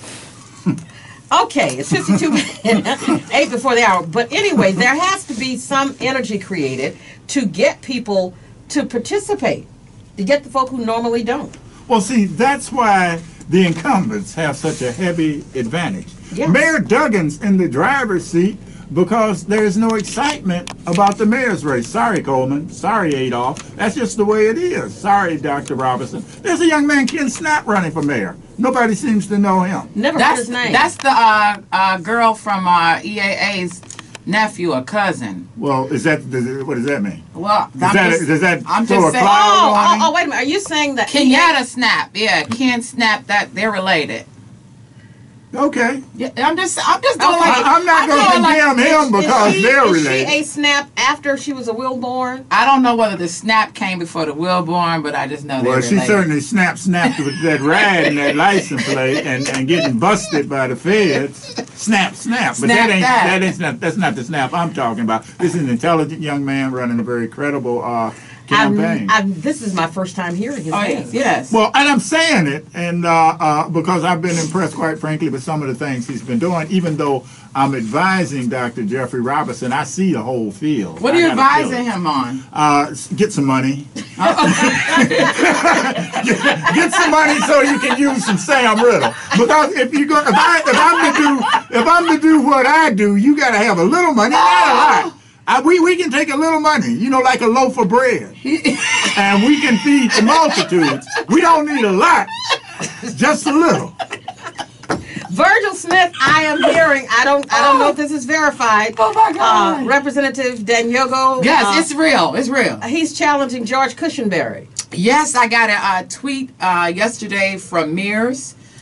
Okay, it's fifty-two, eight before the hour. But anyway, there has to be some energy created to get people to participate, to get the folk who normally don't. Well, see, that's why the incumbents have such a heavy advantage. Yes. Mayor Duggan's in the driver's seat because there's no excitement about the mayor's race. Sorry, Coleman. Sorry, Adolph. That's just the way it is. Sorry, Doctor Robinson. There's a young man, Ken Snap, running for mayor. Nobody seems to know him. Never heard That's his name. that's the uh, uh, girl from uh, E A A's nephew or cousin. Well, is that, does it, what does that mean? Well, Does I'm that, just, does that I'm throw just a saying. cloud oh, on him? oh, oh, wait a minute. Are you saying that Kenyatta Snap, yeah, Ken Snap. That they're related. Okay. Yeah, I'm just, I'm just doing Okay. like I- I'm not I'm gonna doing like- condemn him because is she, they're is related. she a snap after she was a Wilborn? I don't know whether the snap came before the Wilborn, but I just know they're Well, she related. certainly snap snapped with that ride and that license plate and, and getting busted by the feds. Snap snap. But Snap that ain't that. that ain't not that's not the snap I'm talking about. This is an intelligent young man running a very credible uh, campaign. I'm, I'm, this is my first time hearing his Oh name. yes, yes. Well, and I'm saying it, and uh, uh, because I've been impressed, quite frankly, with some of the things he's been doing. Even though I'm advising Doctor Jeffrey Robinson, I see the whole field. What are I you gotta feel advising it. him on? Uh, s- get some money. get, get some money so you can use some Sam Riddle. Because if you go, if, I, if I'm to do, if I'm to do what I do, you got to have a little money, not a lot. I, we we can take a little money, you know, like a loaf of bread, and we can feed the multitudes. We don't need a lot, just a little. Virgil Smith, I am hearing. I don't. I don't know if this is verified. Oh my God. Uh, Representative Danyogo. Yes, uh, it's real. It's real. He's challenging George Cushionberry. Yes, I got a uh, tweet uh, yesterday from Mears.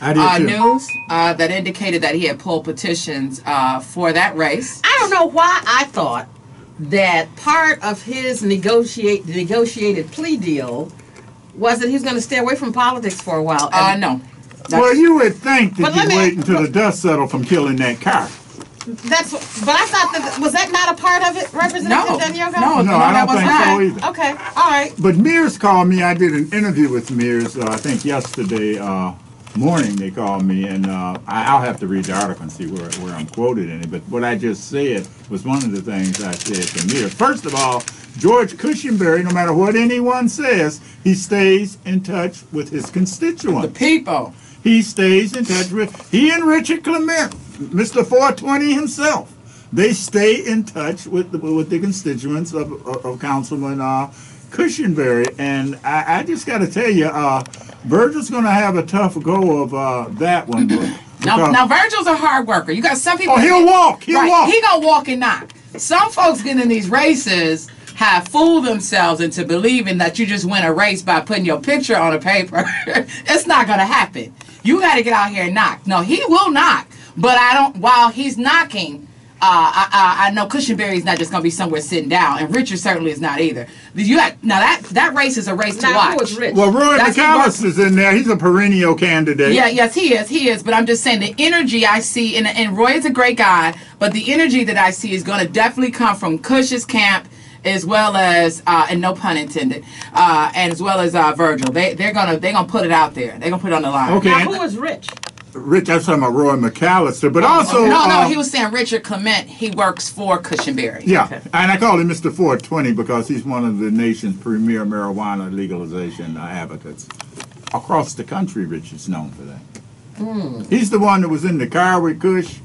I did uh, too. news uh, that indicated that he had pulled petitions uh, for that race. I don't know why I thought that part of his negotiate negotiated plea deal was that he was going to stay away from politics for a while. Uh, And- no. Well, you would think But that let you'd me- wait until the dust settled from killing that car. That's, but I thought that, was that not a part of it, Representative No. Danielka? No, No, I that don't was think not. so either. Okay, all right. But Mears called me. I did an interview with Mears, uh, I think yesterday uh, morning they called me, and uh, I, I'll have to read the article and see where, where I'm quoted in it. But what I just said was one of the things I said to Mears. First of all, George Cushenberry, no matter what anyone says, he stays in touch with his constituents. The people. He stays in touch with, he and Richard Clement, Mister four twenty himself, they stay in touch with the, with the constituents of, of, of Councilman uh, Cushenberry. And I, I just got to tell you, uh, Virgil's going to have a tough go of uh, that one. Now, because- now, Virgil's a hard worker. You got some people. Oh, he'll walk. He'll right, walk. He gonna walk and knock. Some folks getting in these races have fooled themselves into believing that you just win a race by putting your picture on a paper. It's not gonna happen. You got to get out here and knock. No, he will knock, but I don't. While he's knocking, uh, I, I, I know Cushenberry's not just gonna be somewhere sitting down, and Richard certainly is not either. You got now that that race is a race to Now, watch. who was Rich? Well, Roy That's McAllister is in there. He's a perennial candidate. Yeah, yes, he is. He is. But I'm just saying the energy I see, and, and Roy is a great guy, but the energy that I see is going to definitely come from Cush's camp, as well as, uh, and no pun intended, uh, and as well as uh, Virgil. They they're gonna they're gonna put it out there. They're gonna put it on the line. Okay. Now, who was Rich? Rich, I'm talking about Roy McAllister, but also no, no, uh, he was saying Richard Clement. He works for Cushenberry. Yeah, Okay. and I call him Mister four twenty because he's one of the nation's premier marijuana legalization uh, advocates. Across the country, Rich is known for that. Hmm. He's the one that was in the car with Kush,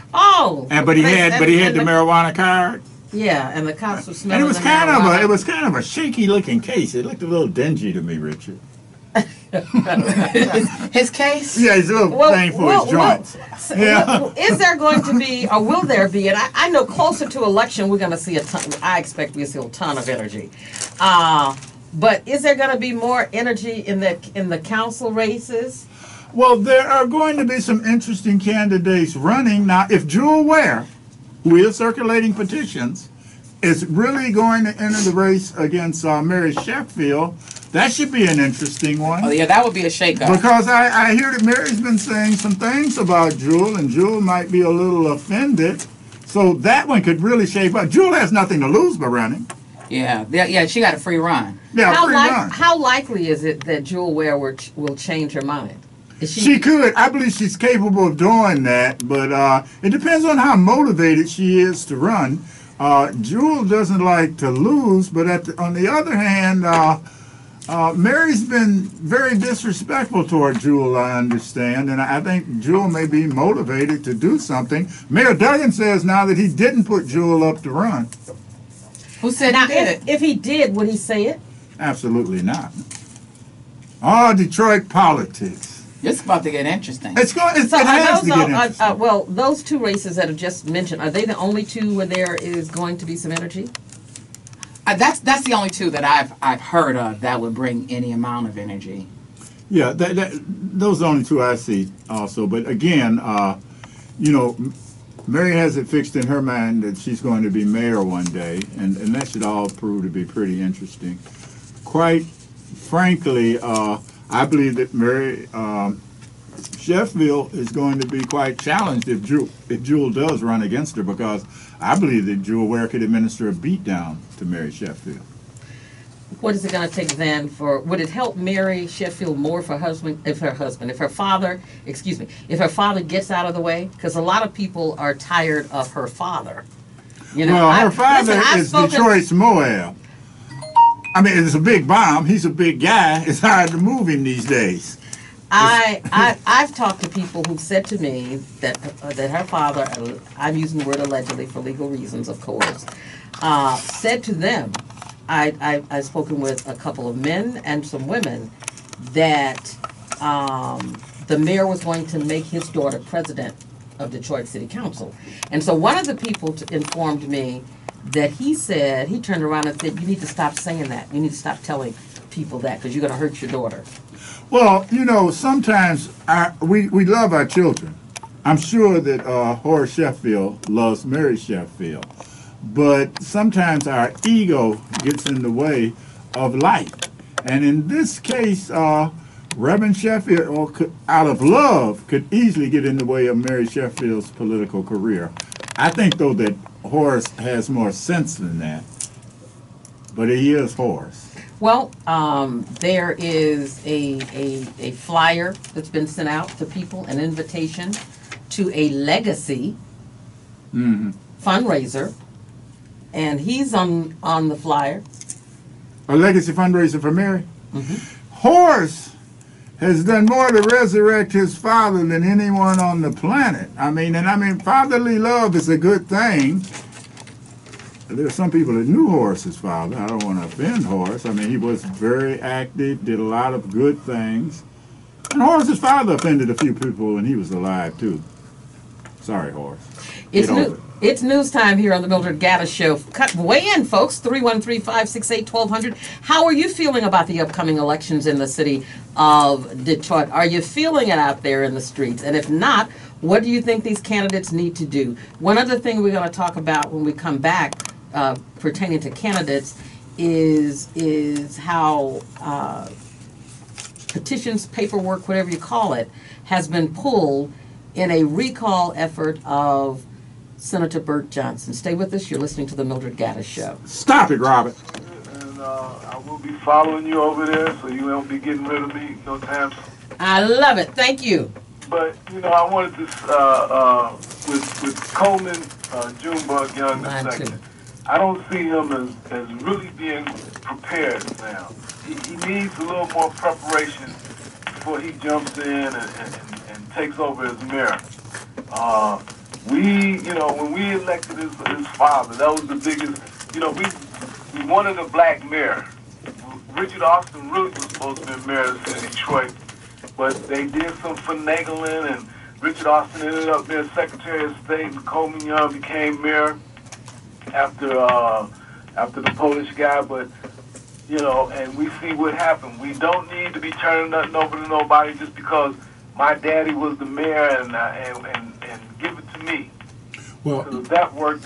Oh. and but he they- had and- but he had and the marijuana card, Yeah, and the cops were smelling and it was the kind of a marijuana. it was kind of a shaky looking case. It looked a little dingy to me, Richard. His case. Yeah, he's a little Well, thing for well, his joints. well, Yeah. well, is there going to be, or will there be, and I, I know closer to election, we're going to see a ton, I expect we'll see a ton of energy. Uh, but is there going to be more energy in the, in the council races? Well, there are going to be some interesting candidates running. Now, if Jewel Ware, who is circulating petitions, is really going to enter the race against uh, Mary Sheffield, that should be an interesting one. Oh yeah, that would be a shakeup. Because I, I hear that Mary's been saying some things about Jewel, and Jewel might be a little offended. So that one could really shape up. Jewel has nothing to lose by running. Yeah, yeah, yeah. She got a free run. Yeah, how, free like, run. how likely is it that Jewel Ware will, ch- will change her mind? Is She could. I believe she's capable of doing that, but uh, it depends on how motivated she is to run. Uh, Jewel doesn't like to lose, but at the, on the other hand, uh, uh, Mary's been very disrespectful toward Jewel, I understand, and I think Jewel may be motivated to do something. Mayor Duggan says now that he didn't put Jewel up to run. Who said Now, he did if, it? if he did, would he say it? Absolutely not. Oh, Detroit politics. It's about to get interesting. It's going. It's, So it are has those, to get uh, interesting. uh, well, those two races that are just mentioned, are they the only two where there is going to be some energy? Uh, that's that's the only two that I've I've heard of that would bring any amount of energy. Yeah, that, that, those are the only two I see also. But again, uh, you know, Mary has it fixed in her mind that she's going to be mayor one day, and, and that should all prove to be pretty interesting. Quite frankly, uh, I believe that Mary um, Sheffield is going to be quite challenged if Jewel, if Jewel does run against her, because I believe that Jewel Ware could administer a beatdown to Mary Sheffield. What is it going to take then for, would it help Mary Sheffield more if her husband, if her husband, if her father, excuse me, if her father gets out of the way? Because a lot of people are tired of her father. You know, well, her I- father listen, I've is spoken- Detroit's Moab. I mean, it's a big bomb. He's a big guy. It's hard to move him these days. I, I, I've talked to people who've said to me that uh, that her father, uh, I'm using the word allegedly for legal reasons, of course, uh, said to them, I, I, I've spoken with a couple of men and some women, that um, the mayor was going to make his daughter president of Detroit City Council. And so one of the people t- informed me that he said, he turned around and said, you need to stop saying that. You need to stop telling people that because you're going to hurt your daughter. Well, you know, sometimes our, we, we love our children. I'm sure that uh, Horace Sheffield loves Mary Sheffield. But sometimes our ego gets in the way of life. And in this case, uh, Reverend Sheffield, or could, out of love, could easily get in the way of Mary Sheffield's political career. I think, though, that Horace has more sense than that. But he is Horace. Well, um, there is a, a, a flyer that's been sent out to people, an invitation to a legacy Mm-hmm. fundraiser, and he's on, on the flyer. A legacy fundraiser for Mary? Mm-hmm. Horace has done more to resurrect his father than anyone on the planet. I mean, and I mean, fatherly love is a good thing. There are some people that knew Horace's father. I don't want to offend Horace. I mean, he was very active, did a lot of good things. And Horace's father offended a few people when he was alive, too. Sorry, Horace. It's Get over new, it. it's news time here on the Mildred Gaddis Show. Cut, weigh in, folks. three one three, five six eight, one two zero zero. How are you feeling about the upcoming elections in the city of Detroit? Are you feeling it out there in the streets? And if not, what do you think these candidates need to do? One other thing we're going to talk about when we come back uh, pertaining to candidates is, is how uh, petitions, paperwork, whatever you call it, has been pulled in a recall effort of Senator Burt Johnson. Stay with us. You're listening to the Mildred Gaddis Show. Stop it, Robert. And uh, I will be following you over there, so you won't be getting rid of me no time soon. I love it. Thank you. But, you know, I wanted to, uh, uh, with, with Coleman uh, Junebug Young Mine the too. second, I don't see him as, as really being prepared now. He, he needs a little more preparation before he jumps in and, and, and takes over as mayor. Uh, we, you know, when we elected his, his father, that was the biggest, you know, we, we wanted a black mayor. Richard Austin really was supposed to be mayor of the city of Detroit, but they did some finagling, and Richard Austin ended up being Secretary of State, and Coleman Young became mayor after uh, after the Polish guy. But you know, and we see what happened. We don't need to be turning nothing over to nobody just because my daddy was the mayor and uh, and, and and give it to me. Well, so that worked.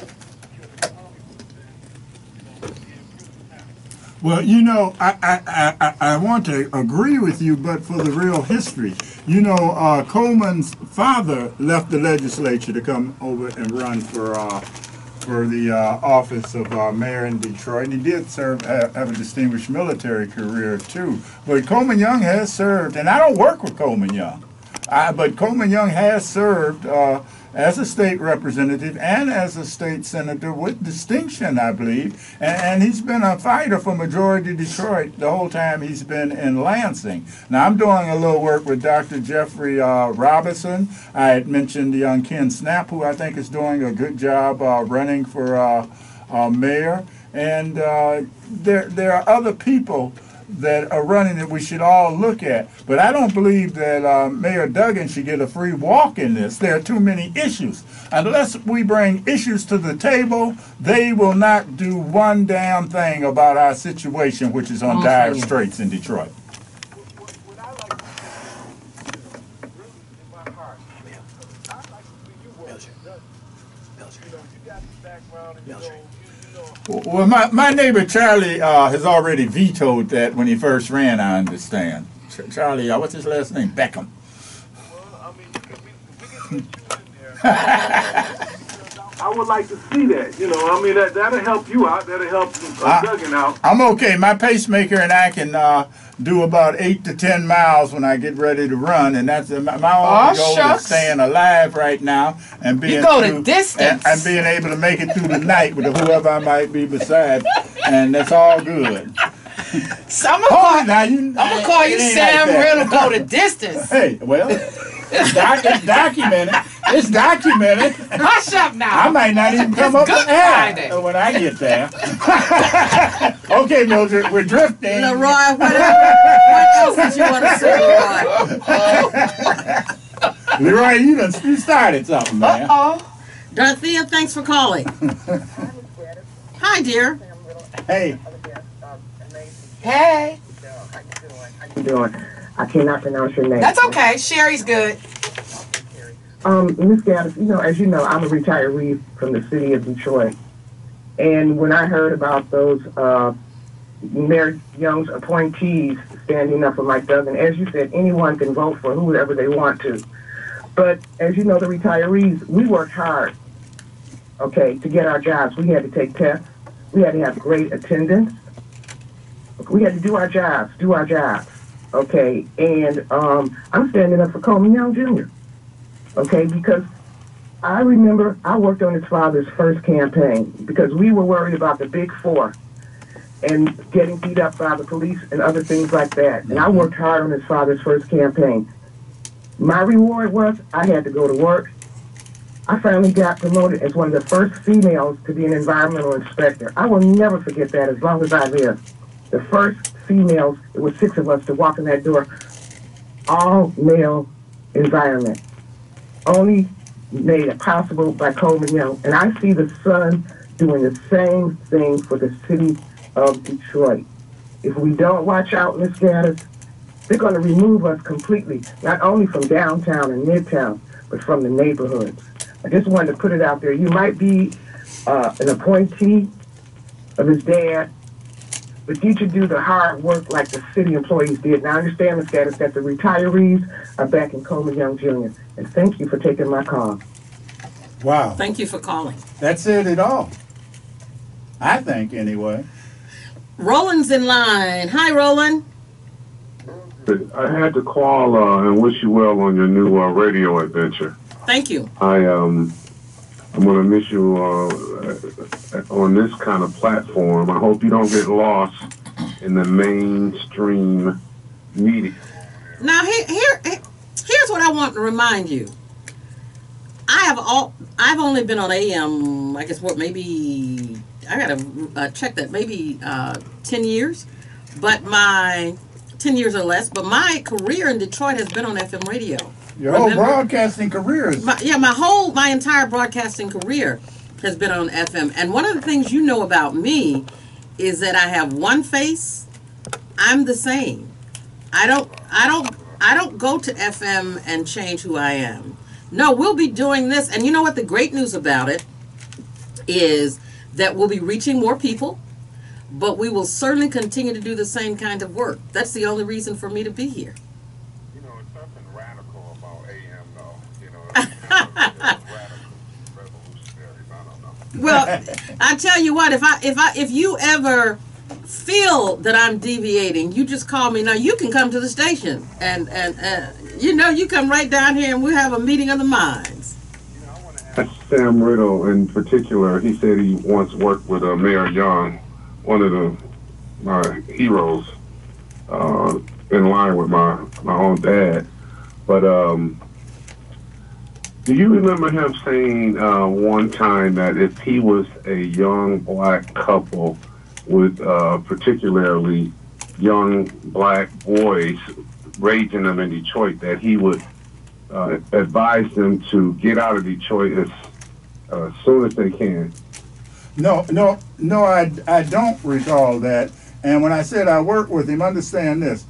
Well, you know, I, I, I, I want to agree with you, but for the real history, you know, uh, Coleman's father left the legislature to come over and run for uh, for the uh, office of uh, mayor in Detroit. And he did serve, have a distinguished military career, too. But Coleman Young has served, and I don't work with Coleman Young, I, but Coleman Young has served uh, as a state representative and as a state senator with distinction, I believe. And, and he's been a fighter for Majority Detroit the whole time he's been in Lansing. Now, I'm doing a little work with Doctor Jeffrey uh, Robinson. I had mentioned young Ken Snap, who I think is doing a good job uh, running for uh, uh, mayor. And uh, there, there are other people that are running that we should all look at. But I don't believe that uh, Mayor Duggan should get a free walk in this. There are too many issues. Unless we bring issues to the table, they will not do one damn thing about our situation, which is on dire straits in Detroit. What I like to see, really in my heart, I like to see you work. You know, you got the background and you know, you, you know. Well, my, my neighbor Charlie uh, has already vetoed that when he first ran, I understand. Ch- Charlie, uh, what's his last name? Beckham. Well, I mean, you can, we, we can put you in there. I would like to see that. You know, I mean, that, that'll help you out. That'll help uh, I, Duggan out. I'm okay. My pacemaker and I can uh, do about eight to ten miles when I get ready to run, and that's uh, my, my only Oh, goal shucks. is staying alive right now and being You go the through- distance. and, and being able to make it through the night with whoever I might be beside, and that's all good. So I'm gonna Hold call, it now, you, I'm gonna call you it ain't Sam like that. Riddle. Go the distance. Hey, well, it's, doc- it's documented. It's documented. Hush up now. I might not even come up Good with air Friday. when I get there. Okay, Mildred, we're drifting. Leroy, what, what else did you want to say, Leroy? Leroy, you done you started something, man. Uh-oh. Dorothea, thanks for calling. Hi, dear. Hey. Hey. How you doing? I cannot pronounce your name. That's okay. Sherry's good. Um, Miz Gaddis, you know, as you know, I'm a retiree from the city of Detroit. And when I heard about those uh, Mayor Young's appointees standing up for Mike Duggan, as you said, anyone can vote for whoever they want to. But as you know, the retirees, we worked hard, okay, to get our jobs. We had to take tests. We had to have great attendance. We had to do our jobs, do our jobs, okay? And um, I'm standing up for Coleman Young Junior, okay, because I remember I worked on his father's first campaign because we were worried about the big four and getting beat up by the police and other things like that. And I worked hard on his father's first campaign. My reward was I had to go to work. I finally got promoted as one of the first females to be an environmental inspector. I will never forget that as long as I live. The first females, it was six of us to walk in that door, all male environment. Only made possible by Coleman Young. And I see the son doing the same thing for the city of Detroit. If we don't watch out, Miz Gaddis, they're going to remove us completely, not only from downtown and midtown, but from the neighborhoods. I just wanted to put it out there. You might be uh, an appointee of his dad, but you should do the hard work like the city employees did. Now, I understand, Miz Gaddis, that the retirees are backing Coleman Young Junior And thank you for taking my call. Wow. Thank you for calling. That's it at all. I think, anyway. Roland's in line. Hi, Roland. I had to call uh, and wish you well on your new uh, radio adventure. Thank you. I um, I'm gonna miss you uh, on this kind of platform. I hope you don't get lost in the mainstream media. Now, here, here, here's what I want to remind you. I have all. I've only been on A M. I guess what maybe I gotta uh, check that. Maybe uh, ten years, but my ten years or less. But my career in Detroit has been on F M radio. Your Remember? whole broadcasting career is... My, yeah, my whole, my entire broadcasting career has been on F M. And one of the things you know about me is that I have one face. I'm the same. I don't, I don't, I don't go to F M and change who I am. No, we'll be doing this. And you know what the great news about it is that we'll be reaching more people, but we will certainly continue to do the same kind of work. That's the only reason for me to be here. You know, it's something radical about A M, though. You know, it's kind of radical, revolutionary. I don't know. Well, I tell you what, if I if I if you ever feel that I'm deviating, you just call me. Now you can come to the station, and and uh, you know you come right down here, and we have a meeting of the minds. Sam Riddle, in particular, he said he once worked with uh, Mayor Young, one of the my heroes, uh, in line with my my own dad. But um, do you remember him saying uh, one time that if he was a young black couple with uh, particularly young black boys, raising them in Detroit, that he would uh, advise them to get out of Detroit as uh, soon as they can? No, no, no, I, I don't recall that. And when I said I worked with him, understand this.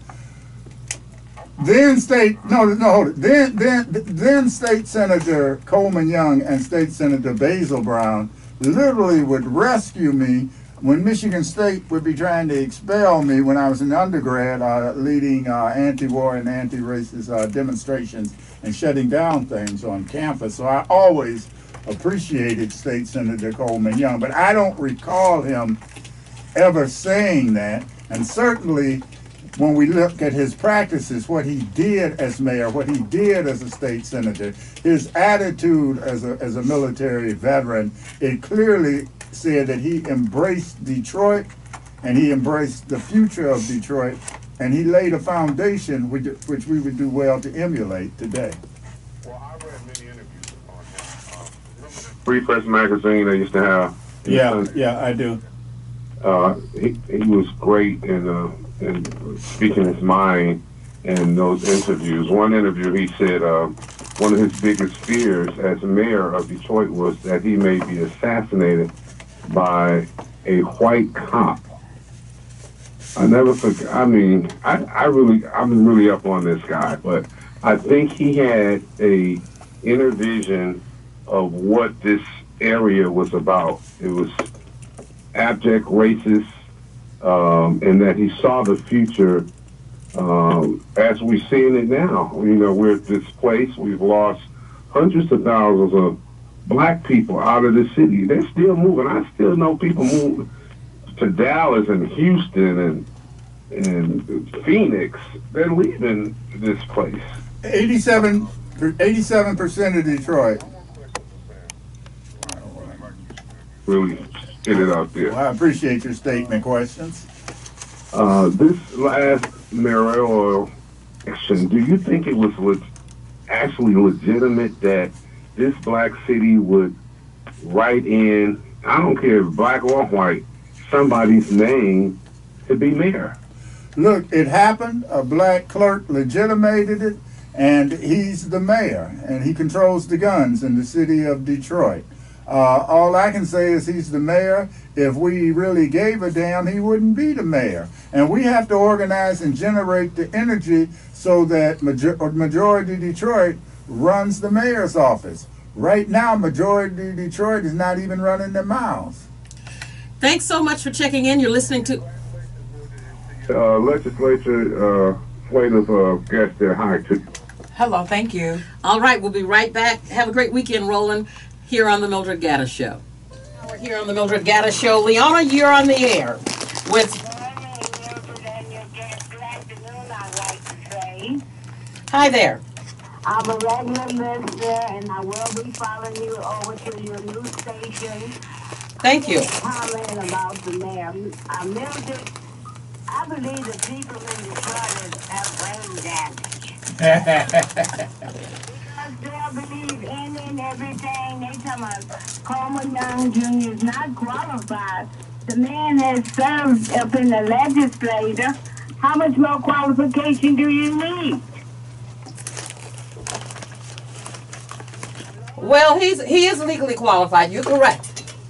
Then state, no, no, hold it. Then, then, then State Senator Coleman Young and State Senator Basil Brown literally would rescue me when Michigan State would be trying to expel me when I was an undergrad, uh, leading uh, anti-war and anti-racist uh, demonstrations and shutting down things on campus. So I always appreciated State Senator Coleman Young, but I don't recall him ever saying that. And certainly when we look at his practices, what he did as mayor, what he did as a state senator, his attitude as a, as a military veteran, it clearly said that he embraced Detroit and he embraced the future of Detroit, and he laid a foundation which, which we would do well to emulate today. Well, I read many interviews on him. Um, remember the Free Press magazine they used to have? Yeah, yeah, I do. Uh, he, he was great in, uh, in speaking his mind in those interviews. One interview he said uh, one of his biggest fears as mayor of Detroit was that he may be assassinated by a white cop. I never forget. I mean, I, I really, I'm really up on this guy, but I think he had a inner vision of what this area was about. It was abject racist, um, and that he saw the future um, as we're seeing it now. You know, we're at this place. We've lost hundreds of thousands of black people out of the city. They're still moving. I still know people move to Dallas and Houston and and Phoenix. They're leaving this place. eighty-seven, eighty-seven percent of Detroit. Really get it out there. Well, I appreciate your statement. Questions? Uh, this last mayoral election, do you think it was le- actually legitimate that this black city would write in, I don't care if black or white, somebody's name to be mayor? Look, it happened. A black clerk legitimated it, and he's the mayor, and he controls the guns in the city of Detroit. Uh, all I can say is he's the mayor. If we really gave a damn, he wouldn't be the mayor. And we have to organize and generate the energy so that major- majority Detroit runs the mayor's office. Right now, majority Detroit is not even running their mouths. Thanks so much for checking in. You're listening to... Uh, legislature, uh, slate of uh, guests there. Hi, too. Hello, thank you. All right, we'll be right back. Have a great weekend, Roland, here on the Mildred Gaddis Show. We're here on the Mildred Gaddis Show. Leona, you're on the air with... Hi there. I'm a regular listener, and I will be following you over to your new station. Thank you. Comment about the mayor. Uh, Mildred, I believe the people in Detroit have brain damage. Because they'll believe any and everything. They tell us Coleman Young Junior is not qualified. The man has served up in the legislature. How much more qualification do you need? Well, he's he is legally qualified. You're correct.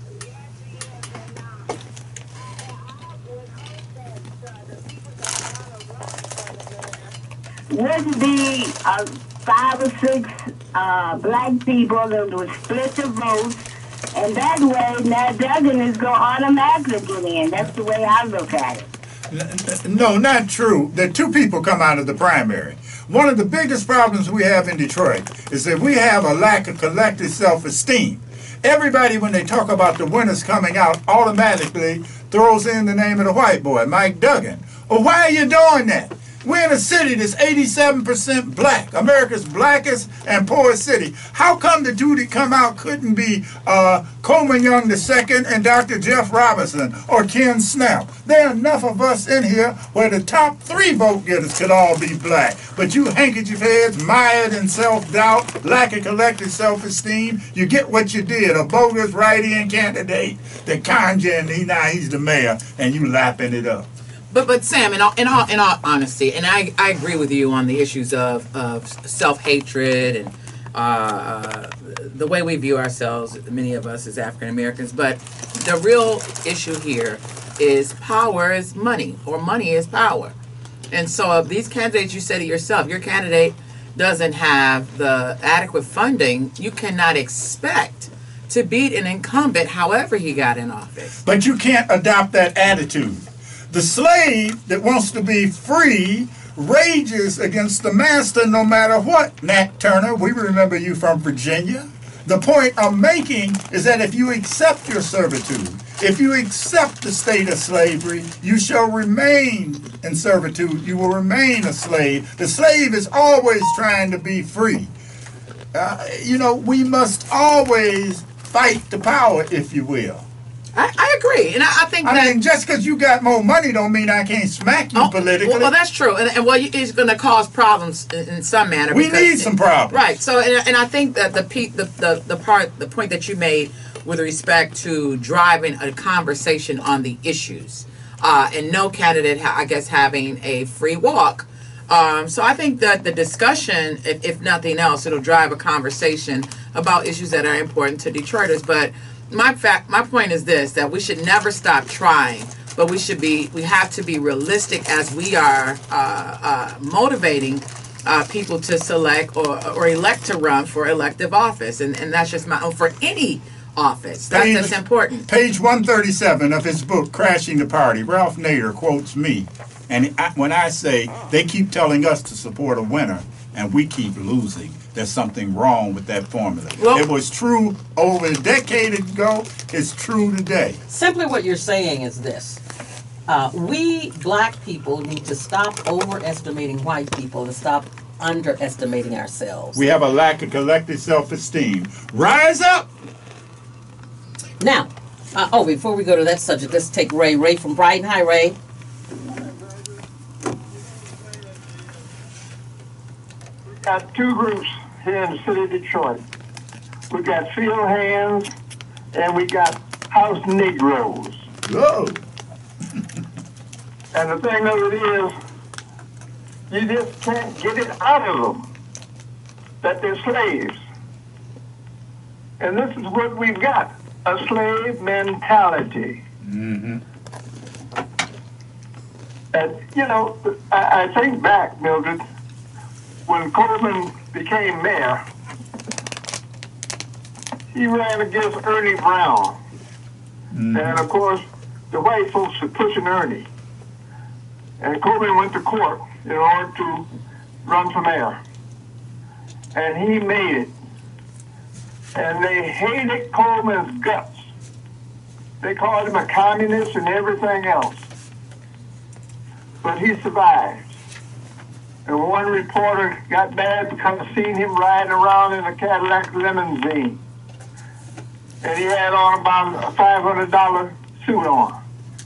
Would be uh, five or six uh, black people that would split the votes, and that way Nat Duggan is going to automatically get in. That's the way I look at it. No, not true. That two people come out of the primary. One of the biggest problems we have in Detroit is that we have a lack of collective self-esteem. Everybody, when they talk about the winners coming out, automatically throws in the name of the white boy, Mike Duggan. Well, why are you doing that? We're in a city that's eighty-seven percent black, America's blackest and poorest city. How come the dude that come out couldn't be uh, Coleman Young the second and Doctor Jeff Robinson or Ken Snell? There are enough of us in here where the top three vote getters could all be black. But you handkerchief heads, mired in self-doubt, lack of collective self-esteem, you get what you did, a bogus write-in candidate that conjure and he, now he's the mayor, and you lapping it up. But but Sam, in all in all in all honesty, and I, I agree with you on the issues of, of self hatred and uh, the way we view ourselves, many of us as African Americans. But the real issue here is power is money, or money is power. And so if these candidates, you said it yourself, your candidate doesn't have the adequate funding, you cannot expect to beat an incumbent however he got in office. But you can't adopt that attitude. The slave that wants to be free rages against the master no matter what. Nat Turner, we remember you from Virginia. The point I'm making is that if you accept your servitude, if you accept the state of slavery, you shall remain in servitude. You will remain a slave. The slave is always trying to be free. Uh, you know, we must always fight the power, if you will. I, I agree, and I, I think I that... mean, just because you got more money don't mean I can't smack you oh, politically. Well, well, that's true, and, and well, it's going to cause problems in, in some manner. We because, need some problems, right? So, and, and I think that the, the the the part, the point that you made with respect to driving a conversation on the issues, uh, and no candidate, ha- I guess, having a free walk. Um, so I think that the discussion, if, if nothing else, it'll drive a conversation about issues that are important to Detroiters, but. My fact, my point is this: that we should never stop trying but we should be, we have to be realistic as we are uh, uh, motivating uh, people to select or, or elect to run for elective office. And, and that's just my own, for any office. That's, Page- that's important. Page one thirty-seven of his book, Crashing the Party, Ralph Nader quotes me. And I, when I say they keep telling us to support a winner and we keep losing, there's something wrong with that formula. Well- it was true over a decade ago. It's true today. Simply what you're saying is this. Uh, we black people need to stop overestimating white people and stop underestimating ourselves. We have a lack of collective self-esteem. Rise up! Now, uh, oh, before we go to that subject, let's take Ray. Ray from Brighton. Hi, Ray. We got two groups here in the city of Detroit. We got field hands and we got house Negroes. Whoa! And the thing of it is, you just can't get it out of them that they're slaves. And this is what we've got, a slave mentality. Mm-hmm. And, you know, I, I think back, Mildred, when Coleman became mayor, he ran against Ernie Brown. Mm-hmm. And, of course, the white folks were pushing Ernie. And Coleman went to court in order to run for mayor. And he made it. And they hated Coleman's guts. They called him a communist and everything else. But he survived. And one reporter got mad because I seen him riding around in a Cadillac limousine. And he had on about a five hundred dollar suit on.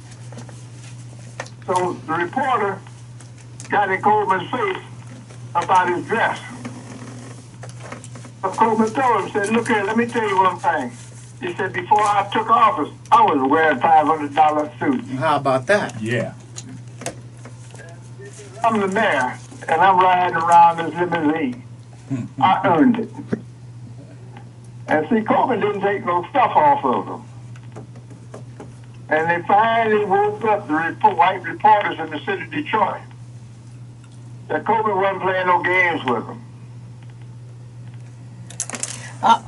So the reporter got in Coleman's face about his dress. But Coleman told him, said, look here, let me tell you one thing. He said, before I took office, I was wearing five hundred dollar suits. How about that? Yeah. I'm the mayor, and I'm riding around this limousine. I earned it. And see, Coleman didn't take no stuff off of them. And they finally woke up, the report, white reporters in the city of Detroit, that Coleman wasn't playing no games with them. Uh,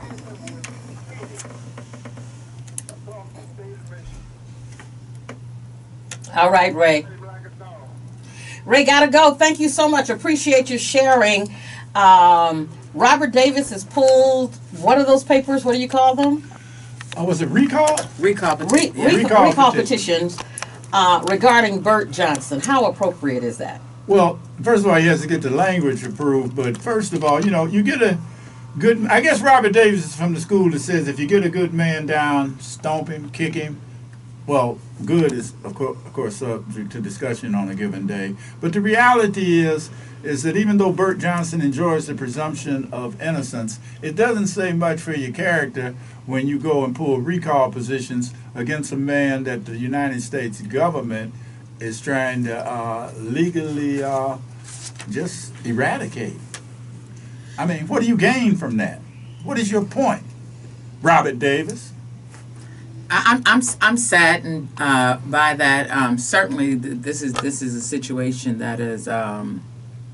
all right, Ray. Ray, gotta go. Thank you so much. Appreciate you sharing. Um, Robert Davis has pulled, what are those papers? What do you call them? Oh, was it recall? Recall Re- petition. re- Recall recall petition. petitions uh, regarding Bert Johnson. How appropriate is that? Well, first of all, he has to get the language approved. But first of all, you know, you get a good. I guess Robert Davis is from the school that says if you get a good man down, stomp him, kick him. Well, good is of course, of course subject to discussion on a given day. But the reality is, is that even though Bert Johnson enjoys the presumption of innocence, it doesn't say much for your character when you go and pull recall positions against a man that the United States government is trying to uh, legally uh, just eradicate. I mean, what do you gain from that? What is your point, Robert Davis? I- I'm I'm I'm saddened uh, by that. Um, certainly, th- this is this is a situation that is um,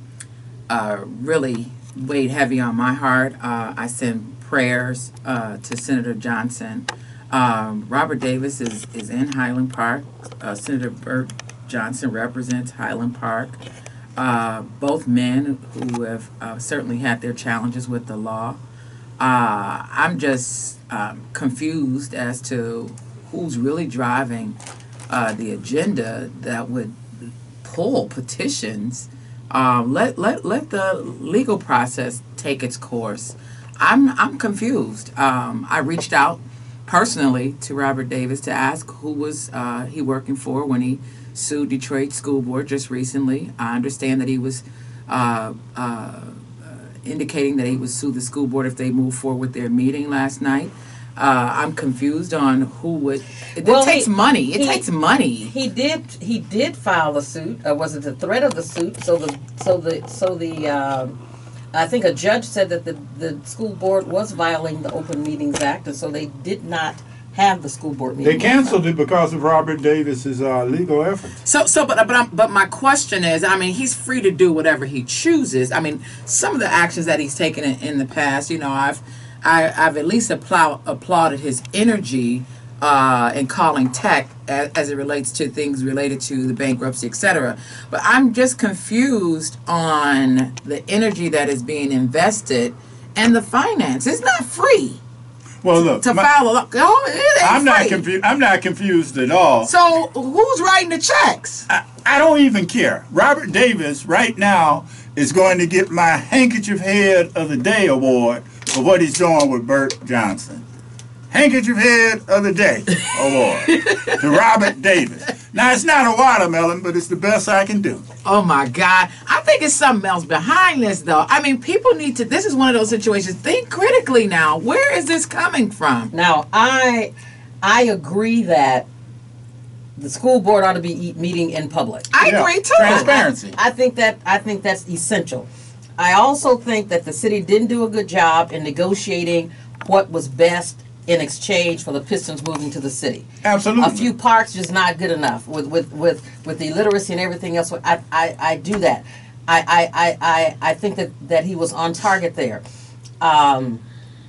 uh, really weighed heavy on my heart. Uh, I send prayers uh, to Senator Johnson. Um, Robert Davis is is in Highland Park. Uh, Senator Bert Johnson represents Highland Park. Uh, both men who have uh, certainly had their challenges with the law. Uh, I'm just um, confused as to who's really driving uh, the agenda that would pull petitions. Um, let let let the legal process take its course. I'm I'm confused. Um, I reached out personally to Robert Davis to ask who was uh, he working for when he sued Detroit School Board just recently. I understand that he was uh, uh, indicating that he would sue the school board if they move forward with their meeting last night. Uh, I'm confused on who would. It, Well, it takes he- money. It he- takes money. He did. He did file a suit. Or was it the threat of the suit? So the so the so the um, I think a judge said that the the school board was violating the Open Meetings Act, and so they did not have the school board meeting. They canceled it because of Robert Davis's uh, legal efforts. So, so, but, but, I'm, but my question is, I mean, he's free to do whatever he chooses. I mean, some of the actions that he's taken in, in the past, you know, I've, I, I've at least applaud, applauded his energy uh, in calling tech as, as it relates to things related to the bankruptcy, et cetera. But I'm just confused on the energy that is being invested and the finance. It's not free. Well, look, to my, file a oh, it ain't I'm not free. confused. I'm not confused at all. So who's writing the checks? I, I don't even care. Robert Davis right now is going to get my Handkerchief Head of the Day award for what he's doing with Bert Johnson. Handkerchief Head of the Day award to Robert Davis. Now, it's not a watermelon, but it's the best I can do. Oh, my God. I think it's something else behind this, though. I mean, people need to, this is one of those situations. Think critically now. Where is this coming from? Now, I, I agree that the school board ought to be eat, meeting in public. I yeah. agree, too. Transparency. I, I think that, I think that's essential. I also think that the city didn't do a good job in negotiating what was best in exchange for the Pistons moving to the city. Absolutely. A few parks just not good enough with with with, with the illiteracy and everything else. I, I, I do that. I, I, I, I, I think that, that he was on target there. Um,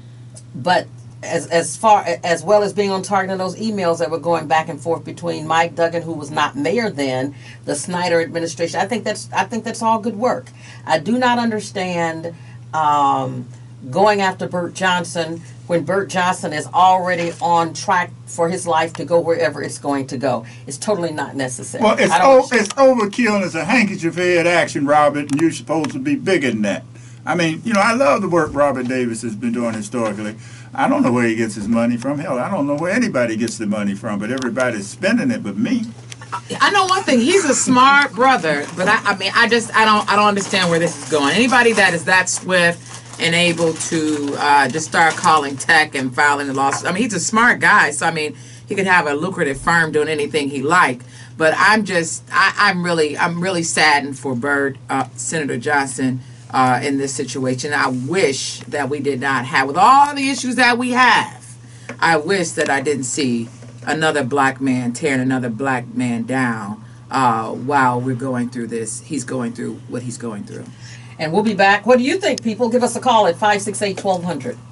but as as far as well as being on target in those emails that were going back and forth between Mike Duggan, who was not mayor then, the Snyder administration, I think that's I think that's all good work. I do not understand um, going after Bert Johnson when Bert Johnson is already on track for his life to go wherever it's going to go. It's totally not necessary. Well, it's, o- it's overkill and it's a handkerchief head action, Robert, and you're supposed to be bigger than that. I mean, you know, I love the work Robert Davis has been doing historically. I don't know where he gets his money from. Hell, I don't know where anybody gets the money from, but everybody's spending it but me. I know one thing. He's a smart brother, but I, I mean, I just, I don't, I don't understand where this is going. Anybody that is that swift and able to uh, just start calling tech and filing the lawsuit. I mean, he's a smart guy, so I mean, he could have a lucrative firm doing anything he like. But I'm just, I, I'm really, I'm really saddened for Bert, uh, Senator Johnson, uh, in this situation. I wish that we did not have, with all the issues that we have, I wish that I didn't see another black man tearing another black man down uh, while we're going through this. He's going through what he's going through. And we'll be back. What do you think, people? Give us a call at five six eight, twelve hundred.